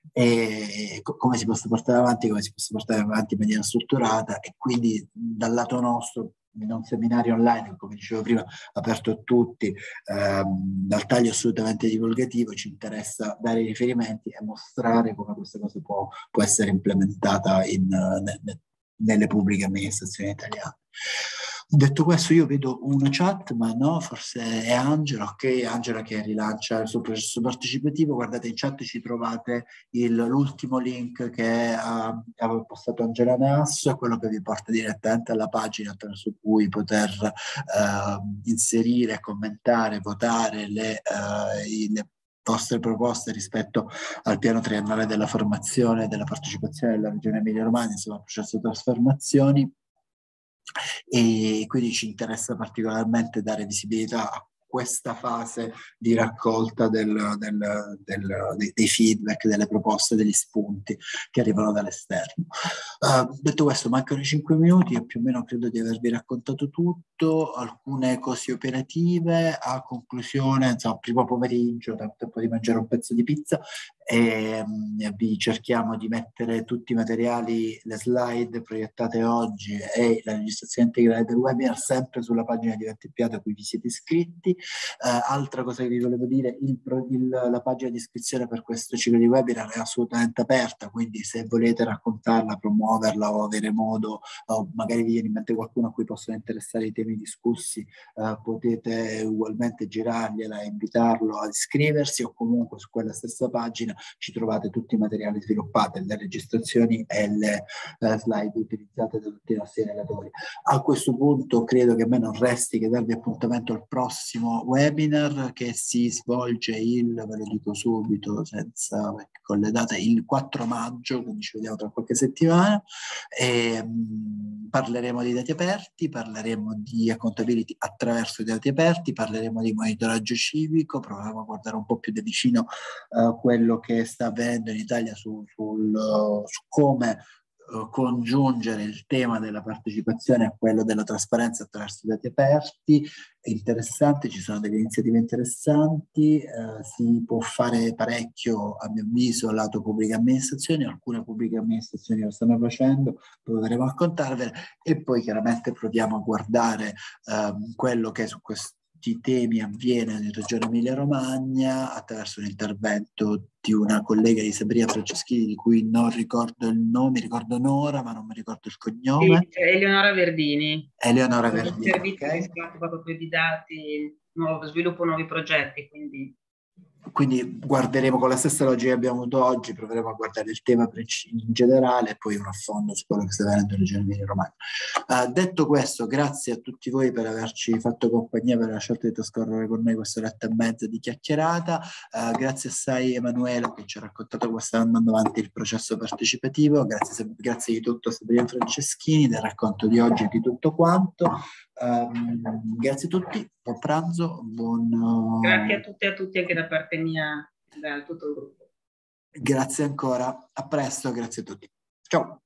e come si possa portare avanti, come si possa portare avanti in maniera strutturata. E quindi dal lato nostro, in un seminario online, come dicevo prima, aperto a tutti, ehm, dal taglio assolutamente divulgativo, ci interessa dare i riferimenti e mostrare come questa cosa può, può essere implementata in, ne, nelle pubbliche amministrazioni italiane. Detto questo, io vedo una chat, ma no, forse è Angela. Ok, Angela che rilancia il suo processo partecipativo. Guardate, in chat ci trovate il, l'ultimo link che ha, aveva postato Angela Nasso, quello che vi porta direttamente alla pagina attraverso cui poter eh, inserire, commentare, votare le, eh, le vostre proposte rispetto al piano triennale della formazione e della partecipazione della regione Emilia Romagna, insomma, processo di trasformazioni. E quindi ci interessa particolarmente dare visibilità a questa fase di raccolta del, del, del, dei, dei feedback, delle proposte, degli spunti che arrivano dall'esterno. Uh, detto questo, mancano i cinque minuti e più o meno credo di avervi raccontato tutto, alcune cose operative. A conclusione, insomma, primo pomeriggio, tanto tempo di mangiare un pezzo di pizza, e um, vi cerchiamo di mettere tutti i materiali, le slide proiettate oggi e la registrazione integrale del webinar sempre sulla pagina di Ventippiato a cui vi siete iscritti. Uh, altra cosa che vi volevo dire, il, il, la pagina di iscrizione per questo ciclo di webinar è assolutamente aperta, quindi se volete raccontarla, promuoverla o avere modo, o magari vi viene in mente qualcuno a cui possono interessare i temi discussi, uh, potete ugualmente girargliela e invitarlo ad iscriversi, o comunque su quella stessa pagina ci trovate tutti i materiali sviluppati, le registrazioni e le uh, slide utilizzate da tutti i nostri relatori. A questo punto credo che a me non resti che darvi appuntamento al prossimo webinar, che si svolge il, ve lo dico subito senza con le date, il quattro maggio, quindi ci vediamo tra qualche settimana, e mh, parleremo di dati aperti, parleremo di accountability attraverso i dati aperti, parleremo di monitoraggio civico, proviamo a guardare un po' più da vicino uh, quello che sta avvenendo in Italia su, sul, uh, su come congiungere il tema della partecipazione a quello della trasparenza attraverso i dati aperti. È interessante, ci sono delle iniziative interessanti, eh, si può fare parecchio a mio avviso lato pubbliche amministrazioni, alcune pubbliche amministrazioni lo stanno facendo, proveremo a raccontarvele, e poi chiaramente proviamo a guardare eh, quello che su questo tutti i temi avviene in Regione Emilia-Romagna attraverso un intervento di una collega di Sabrina Franceschini, di cui non ricordo il nome, ricordo Nora, ma non mi ricordo il cognome. Sì, Eleonora Verdini. Eleonora Un Verdini, servizio ok. che si occupa proprio di dati, nuovo, sviluppo nuovi progetti, quindi... Quindi guarderemo con la stessa logica che abbiamo avuto oggi, proveremo a guardare il tema in generale e poi un affondo su quello che sta avvenendo in Regione Emilia-Romagna. Uh, detto questo, grazie a tutti voi per averci fatto compagnia, per aver scelto di trascorrere con noi questa oretta e mezza di chiacchierata. Uh, grazie assai Emanuela che ci ha raccontato come sta andando avanti il processo partecipativo. Grazie, grazie di tutto a Sabrina Franceschini del racconto di oggi e di tutto quanto. Um, grazie a tutti, buon pranzo, buon... Uh... Grazie a tutti e a tutti anche da parte mia, da tutto il gruppo. Grazie ancora, a presto, grazie a tutti. Ciao.